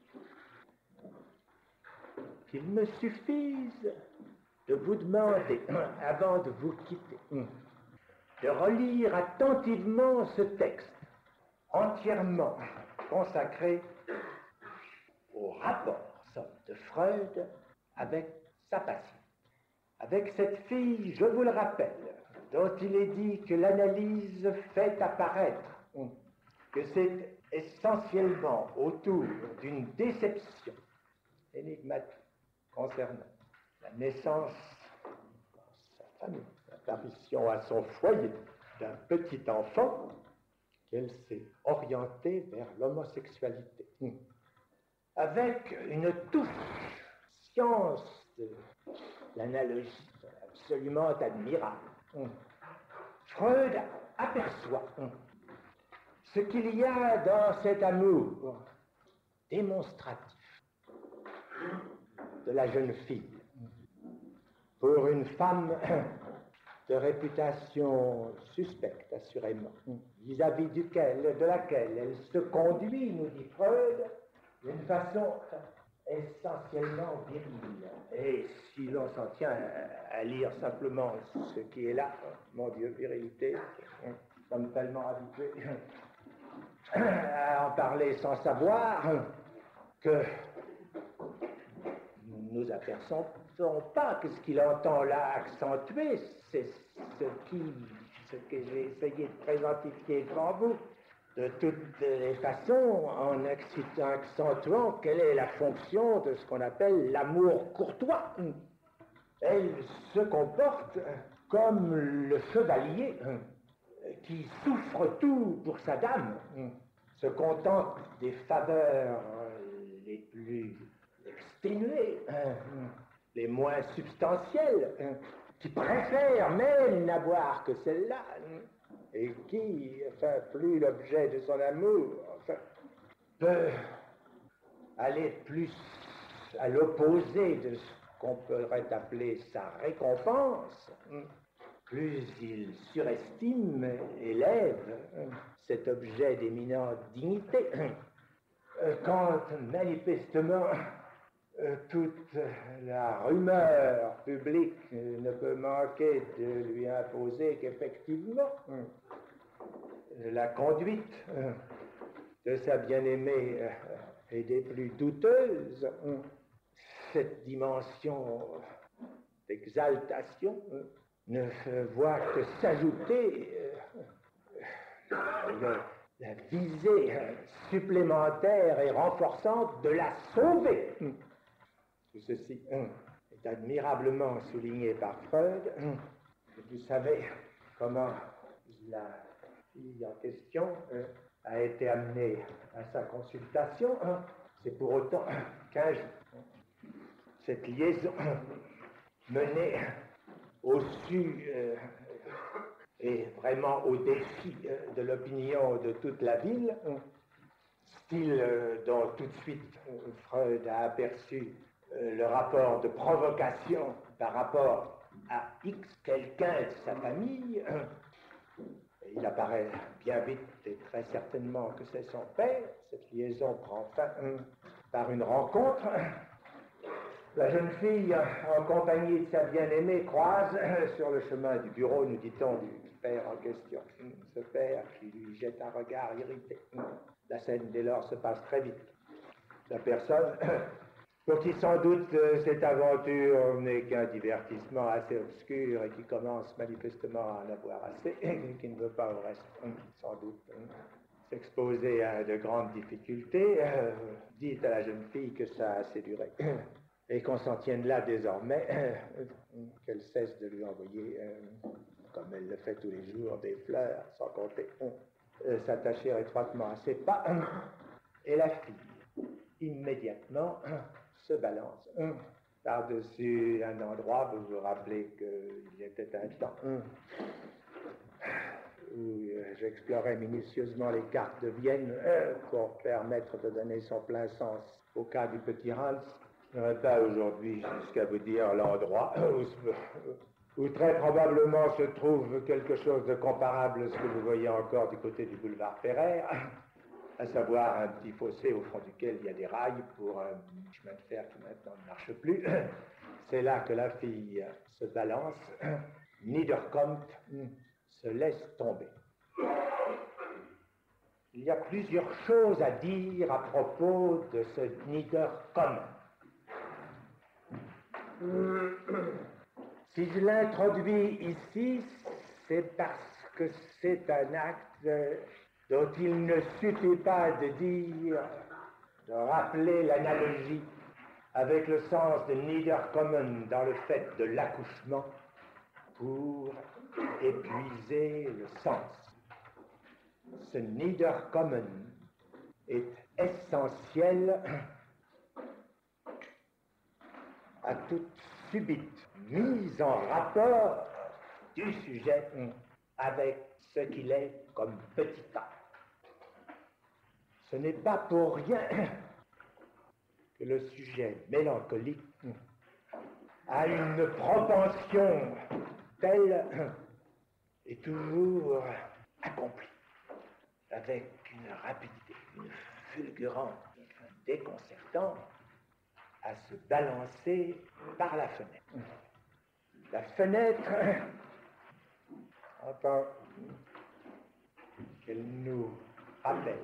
Qu'il me suffise de vous demander, avant de vous quitter, de relire attentivement ce texte, entièrement consacré au rapport somme, de Freud avec sa patiente. Avec cette fille, je vous le rappelle, dont il est dit que l'analyse fait apparaître que c'est essentiellement autour d'une déception énigmatique concernant la naissance dans sa famille, l'apparition à son foyer d'un petit enfant, qu'elle s'est orientée vers l'homosexualité. Avec une touche science de l'analogie absolument admirable. Freud aperçoit ce qu'il y a dans cet amour démonstratif de la jeune fille pour une femme de réputation suspecte, assurément, vis-à-vis duquel, de laquelle elle se conduit, nous dit Freud, d'une façon essentiellement virile. Et si l'on s'en tient à, à lire simplement ce qui est là, mon Dieu, virilité, nous sommes tellement habitués à en parler sans savoir que nous n'apercevons pas que ce qu'il entend là accentuer, c'est ce, qui, ce que j'ai essayé de présentifier devant vous, de toutes les façons, en accentuant quelle est la fonction de ce qu'on appelle l'amour courtois. Elle se comporte comme le chevalier qui souffre tout pour sa dame, se contente des faveurs les plus exténuées, les moins substantielles, qui préfère même n'avoir que celle-là, et qui, enfin, plus l'objet de son amour, enfin, peut aller plus à l'opposé de ce qu'on pourrait appeler sa récompense, plus il surestime, élève cet objet d'éminente dignité, quand manifestement toute la rumeur publique ne peut manquer de lui imposer qu'effectivement la conduite de sa bien-aimée est des plus douteuses. Cette dimension d'exaltation ne voit que s'ajouter la visée supplémentaire et renforçante de la sauver. Tout ceci est admirablement souligné par Freud. Vous savez comment la fille en question a été amenée à sa consultation. C'est pour autant qu'un jour, cette liaison menée au-dessus euh, et vraiment au défi euh, de l'opinion de toute la ville, style euh, dont tout de suite euh, Freud a aperçu euh, le rapport de provocation par rapport à X quelqu'un de sa famille. Il apparaît bien vite et très certainement que c'est son père. Cette liaison prend fin euh, par une rencontre. La jeune fille, en compagnie de sa bien-aimée, croise sur le chemin du bureau, nous dit-on, du père en question. Ce père qui lui jette un regard irrité. La scène, dès lors, se passe très vite. La personne, pour qui sans doute cette aventure n'est qu'un divertissement assez obscur et qui commence manifestement à en avoir assez, et qui ne veut pas au reste, sans doute, s'exposer à de grandes difficultés, dit à la jeune fille que ça a assez duré. Et qu'on s'en tienne là désormais, euh, qu'elle cesse de lui envoyer, euh, comme elle le fait tous les jours, des fleurs, sans compter, euh, s'attacher étroitement à ses pas. Euh, et la fille, immédiatement, euh, se balance euh, par-dessus un endroit, vous vous rappelez qu'il était un temps euh, où euh, j'explorais minutieusement les cartes de Vienne euh, pour permettre de donner son plein sens au cas du petit Hans. Je n'aurais pas aujourd'hui jusqu'à vous dire l'endroit où, où très probablement se trouve quelque chose de comparable à ce que vous voyez encore du côté du boulevard Pereire, à savoir un petit fossé au fond duquel il y a des rails pour un chemin de fer qui maintenant ne marche plus. C'est là que la fille se balance, Niederkommt, se laisse tomber. Il y a plusieurs choses à dire à propos de ce Niederkommen. Si je l'introduis ici, c'est parce que c'est un acte dont il ne suffit pas de dire, de rappeler l'analogie avec le sens de Niederkommen dans le fait de l'accouchement pour épuiser le sens. Ce Niederkommen est essentiel à toute subite mise en rapport du sujet avec ce qu'il est comme petit a. Ce n'est pas pour rien que le sujet mélancolique a une propension telle et toujours accomplie, avec une rapidité, une fulgurance déconcertante, à se balancer par la fenêtre. La fenêtre, en tant qu'elle nous rappelle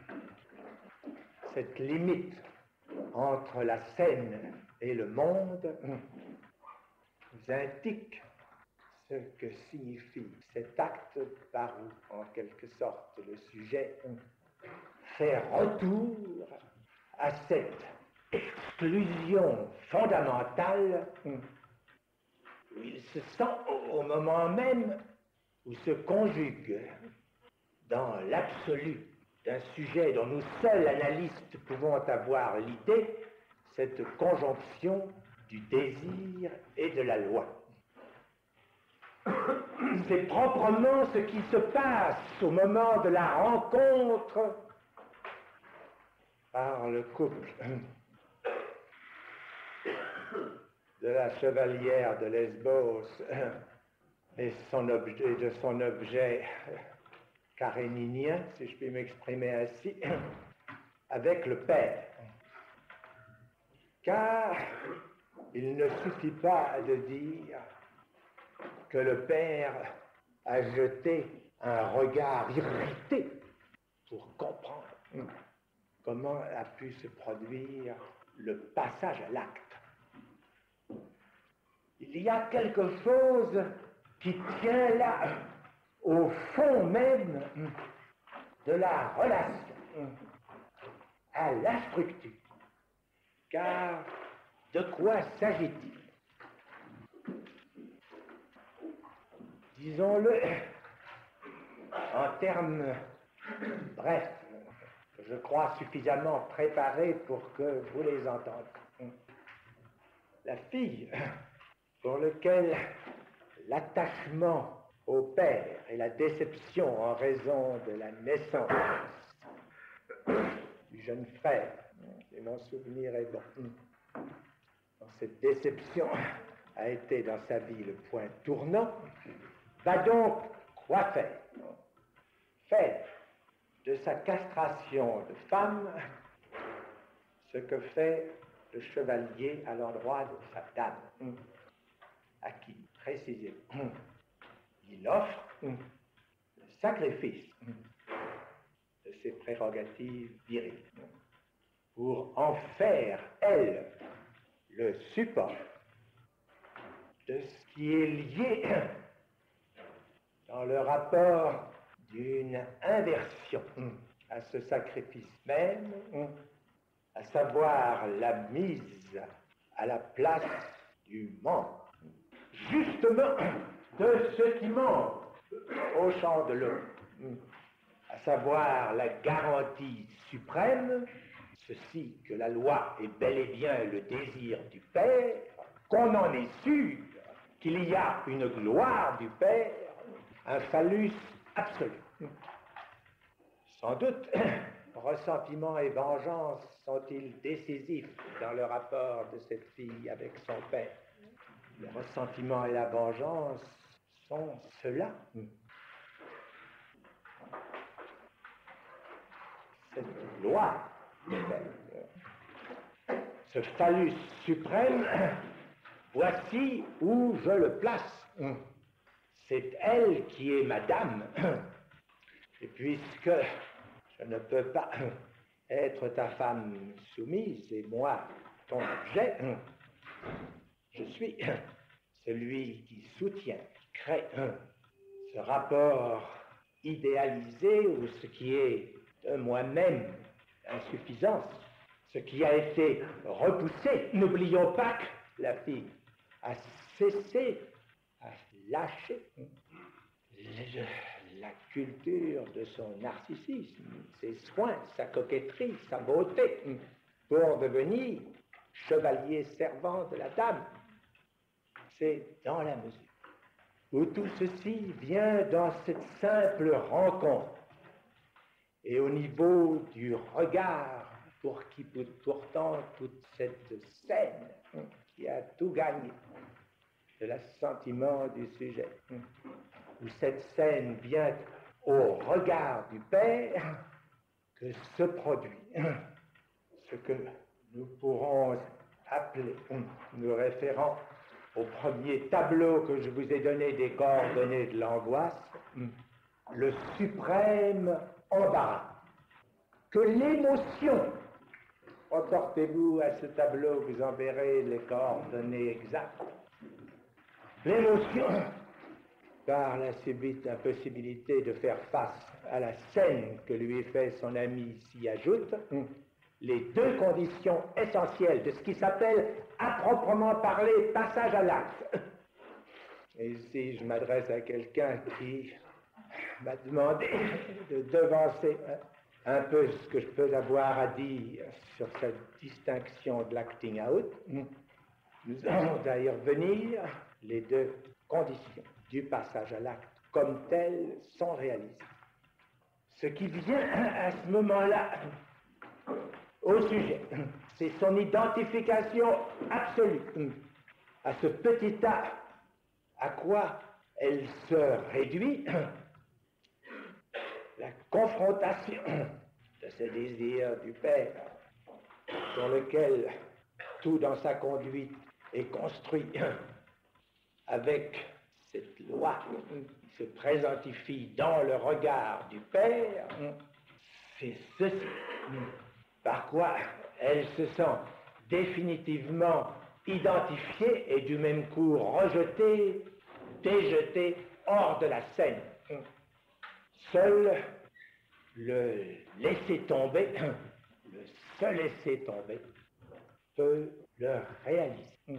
cette limite entre la scène et le monde, nous indique ce que signifie cet acte par où, en quelque sorte, le sujet fait retour à cette exclusion fondamentale où il se sent au moment même où se conjugue dans l'absolu d'un sujet dont nous seuls analystes pouvons avoir l'idée, cette conjonction du désir et de la loi. C'est proprement ce qui se passe au moment de la rencontre par le couple de la chevalière de Lesbos et son objet, de son objet caréninien, si je puis m'exprimer ainsi, avec le père. Car il ne suffit pas de dire que le père a jeté un regard irrité pour comprendre comment a pu se produire le passage à l'acte. Il y a quelque chose qui tient là, au fond même de la relation, à la structure. Car de quoi s'agit-il? Disons-le en termes brefs, je crois suffisamment préparés pour que vous les entendiez. La fille pour laquelle l'attachement au père et la déception en raison de la naissance du jeune frère, et mon souvenir est bon, donc cette déception a été dans sa vie le point tournant, va donc quoi faire? Faire de sa castration de femme ce que fait le chevalier à l'endroit de sa dame, à qui précisément il offre le sacrifice de ses prérogatives viriles pour en faire, elle, le support de ce qui est lié dans le rapport d'une inversion à ce sacrifice même, à savoir la mise à la place du membre, justement de ce qui manque au champ de l'homme, à savoir la garantie suprême, ceci que la loi est bel et bien le désir du Père, qu'on en est sûr, qu'il y a une gloire du Père, un phallus absolu. Sans doute, ressentiment et vengeance sont-ils décisifs dans le rapport de cette fille avec son père. Le ressentiment et la vengeance sont cela. Cette loi, ce phallus suprême, voici où je le place. C'est elle qui est madame. Et puisque je ne peux pas être ta femme soumise et moi ton objet, je suis celui qui soutient, qui crée ce rapport idéalisé, ou ce qui est de moi-même insuffisance, ce qui a été repoussé. N'oublions pas que la fille a cessé, a lâché la culture de son narcissisme, ses soins, sa coquetterie, sa beauté, pour devenir chevalier servant de la dame. C'est dans la mesure où tout ceci vient dans cette simple rencontre et au niveau du regard, pour qui pourtant toute cette scène qui a tout gagné de l'assentiment du sujet, où cette scène vient au regard du Père, que se produit ce que nous pourrons appeler, nous référant au premier tableau que je vous ai donné des coordonnées de l'angoisse, le suprême embarras. Que l'émotion, reportez-vous à ce tableau, vous en verrez les coordonnées exactes. L'émotion, par la subite impossibilité de faire face à la scène que lui fait son ami, s'y ajoute les deux conditions essentielles de ce qui s'appelle, à proprement parler, passage à l'acte. Et ici, je m'adresse à quelqu'un qui m'a demandé de devancer un peu ce que je peux avoir à dire sur cette distinction de l'acting out. Nous allons d'ailleurs venir, les deux conditions du passage à l'acte comme telles sont réalisées. Ce qui vient à ce moment-là au sujet, c'est son identification absolue à ce petit tas à quoi elle se réduit, la confrontation de ce désir du Père, sur lequel tout dans sa conduite est construit, avec cette loi qui se présentifie dans le regard du Père, c'est ceci par quoi elle se sent définitivement identifiée et du même coup rejetée, déjetée hors de la scène. Seul le laisser tomber, le se laisser tomber, peut le réaliser.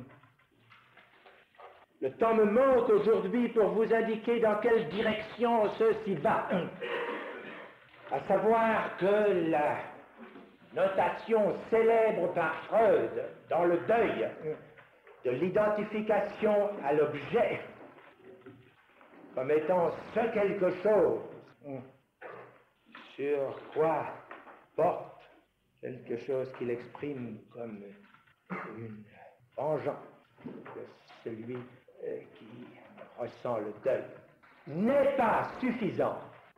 Le temps me manque aujourd'hui pour vous indiquer dans quelle direction ceci va, à savoir que la notation célèbre par Freud dans le deuil de l'identification à l'objet comme étant ce quelque chose sur quoi porte quelque chose qu'il exprime comme une vengeance de celui qui ressent le deuil, n'est pas suffisant.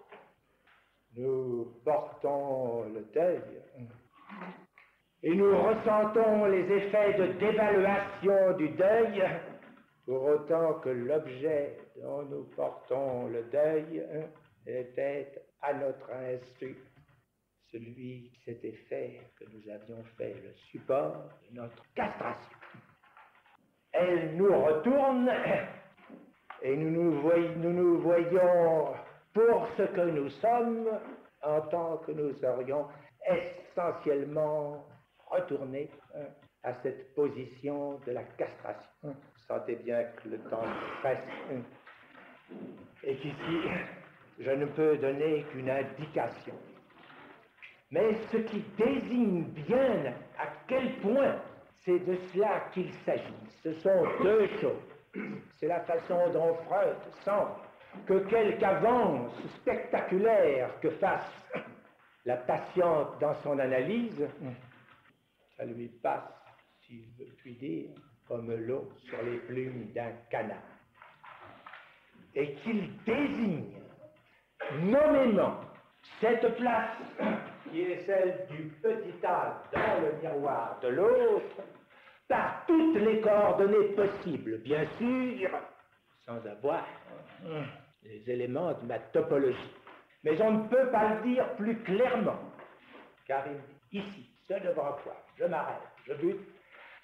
Nous portons le deuil et nous ressentons les effets de dévaluation du deuil, pour autant que l'objet dont nous portons le deuil était à notre insu celui qui s'était fait, que nous avions fait le support de notre castration. Elle nous retourne et nous nous, voy- nous nous voyons pour ce que nous sommes, en tant que nous serions essentiellement retournés hein, à cette position de la castration. Vous sentez bien que le temps presse hein, et qu'ici, je ne peux donner qu'une indication. Mais ce qui désigne bien à quel point c'est de cela qu'il s'agit, ce sont deux choses. C'est la façon dont Freud semble que quelque avance spectaculaire que fasse la patiente dans son analyse, ça lui passe, si je puis dire, comme l'eau sur les plumes d'un canard. Et qu'il désigne nommément cette place qui est celle du petit as dans le miroir de l'autre, par toutes les coordonnées possibles, bien sûr, sans avoir les éléments de ma topologie. Mais on ne peut pas le dire plus clairement, car il dit ici, ce devant toi, je m'arrête, je bute,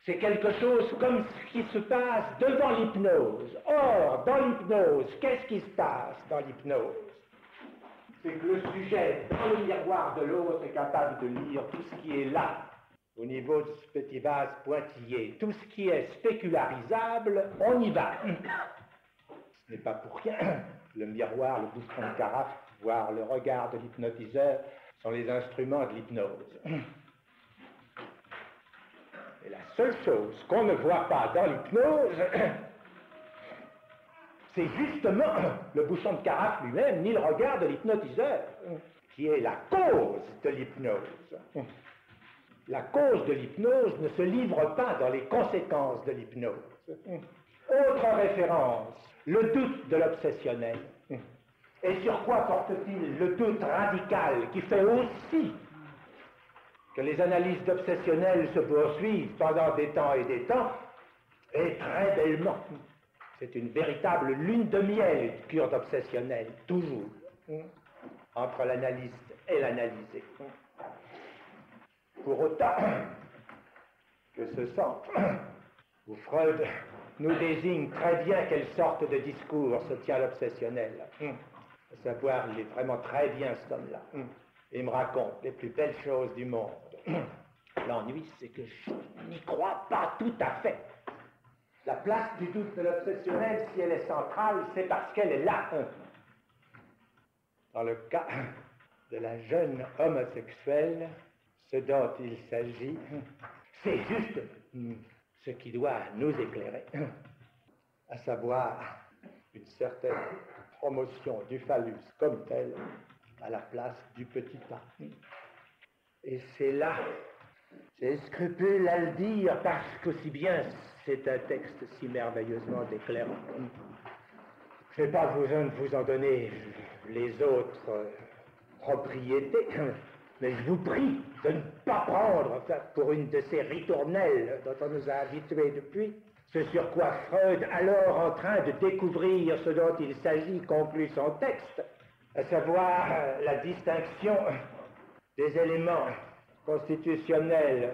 C'est quelque chose comme ce qui se passe devant l'hypnose. Or, dans l'hypnose, qu'est-ce qui se passe dans l'hypnose? C'est que le sujet, dans le miroir de l'autre, est capable de lire tout ce qui est là, au niveau de ce petit vase pointillé. Tout ce qui est spécularisable, on y va. Ce n'est pas pour rien. Le miroir, le bouchon de carafe, voire le regard de l'hypnotiseur sont les instruments de l'hypnose. Et la seule chose qu'on ne voit pas dans l'hypnose, c'est justement le bouchon de carafe lui-même, ni le regard de l'hypnotiseur, qui est la cause de l'hypnose. La cause de l'hypnose ne se livre pas dans les conséquences de l'hypnose. Autre référence, le doute de l'obsessionnel. Et sur quoi porte-t-il le doute radical qui fait aussi que les analyses d'obsessionnels se poursuivent pendant des temps et des temps, et très bellement. C'est une véritable lune de miel, une cure d'obsessionnel, toujours, entre l'analyste et l'analysé. Pour autant que ce centre, où Freud nous désigne très bien quelle sorte de discours se tient l'obsessionnel, à savoir, il est vraiment très bien cet homme-là. Il me raconte les plus belles choses du monde. L'ennui, c'est que je n'y crois pas tout à fait. La place du doute de l'obsessionnel, si elle est centrale, c'est parce qu'elle est là. Dans le cas de la jeune homosexuelle, ce dont il s'agit, c'est juste ce qui doit nous éclairer, à savoir une certaine promotion du phallus comme tel à la place du petit pas. Et c'est là, j'ai scrupule à le dire parce qu'aussi bien c'est un texte si merveilleusement éclairant. Je n'ai pas besoin de vous en donner les autres euh, propriétés, mais je vous prie de ne pas prendre ça pour une de ces ritournelles dont on nous a habitués depuis. Ce sur quoi Freud, alors en train de découvrir ce dont il s'agit, conclut son texte, à savoir euh, la distinction des éléments constitutionnels,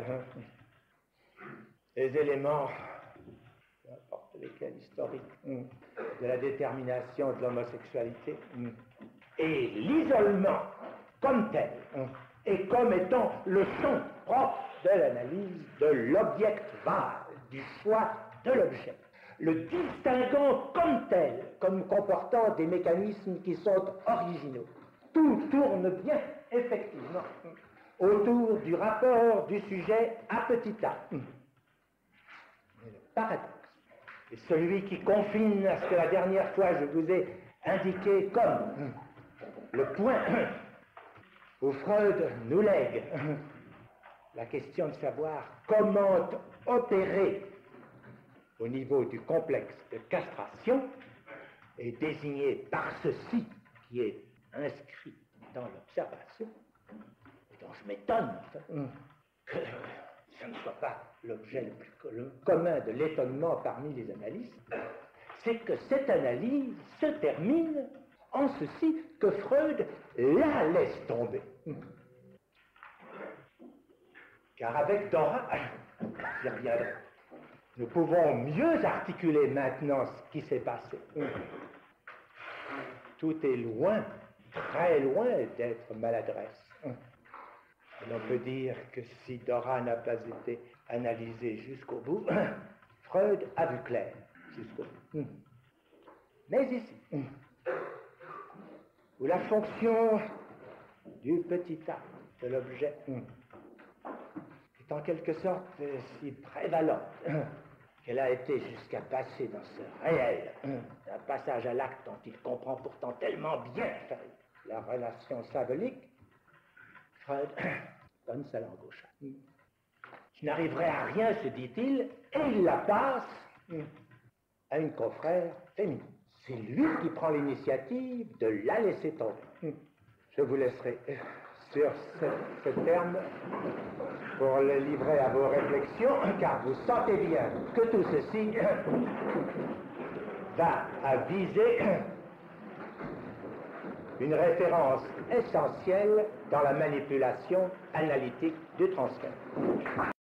des éléments, n'importe lesquels, historiques, de la détermination de l'homosexualité, et l'isolement comme tel, et comme étant le son propre de l'analyse de l'objectoire, du choix de l'objet, le distinguant comme tel, comme comportant des mécanismes qui sont originaux. Tout tourne bien, effectivement, autour du rapport du sujet à petit a. Mais le paradoxe est celui qui confine à ce que la dernière fois je vous ai indiqué comme le point où Freud nous lègue la question de savoir comment opérer au niveau du complexe de castration est désigné par ceci qui est inscrit dans l'observation, et dont je m'étonne que ce ne soit pas l'objet le plus commun de l'étonnement parmi les analystes, c'est que cette analyse se termine en ceci que Freud la laisse tomber. Car avec Dora, j'y reviendrai, nous pouvons mieux articuler maintenant ce qui s'est passé. Tout est loin, très loin d'être maladresse. Et l'on peut dire que si Dora n'a pas été analysée jusqu'au bout, Freud a vu clair jusqu'au bout. Mais ici, où la fonction du petit a, de l'objet, est en quelque sorte si prévalente qu'elle a été jusqu'à passer dans ce réel, un passage à l'acte dont il comprend pourtant tellement bien la relation symbolique, Freud donne sa langue au chat. Je n'arriverai à rien, se dit-il, et il la passe à une confrère féminine. C'est lui qui prend l'initiative de la laisser tomber. Je vous laisserai sur ce, ce terme pour le livrer à vos réflexions, car vous sentez bien que tout ceci va à viser une référence essentielle dans la manipulation analytique du transfert.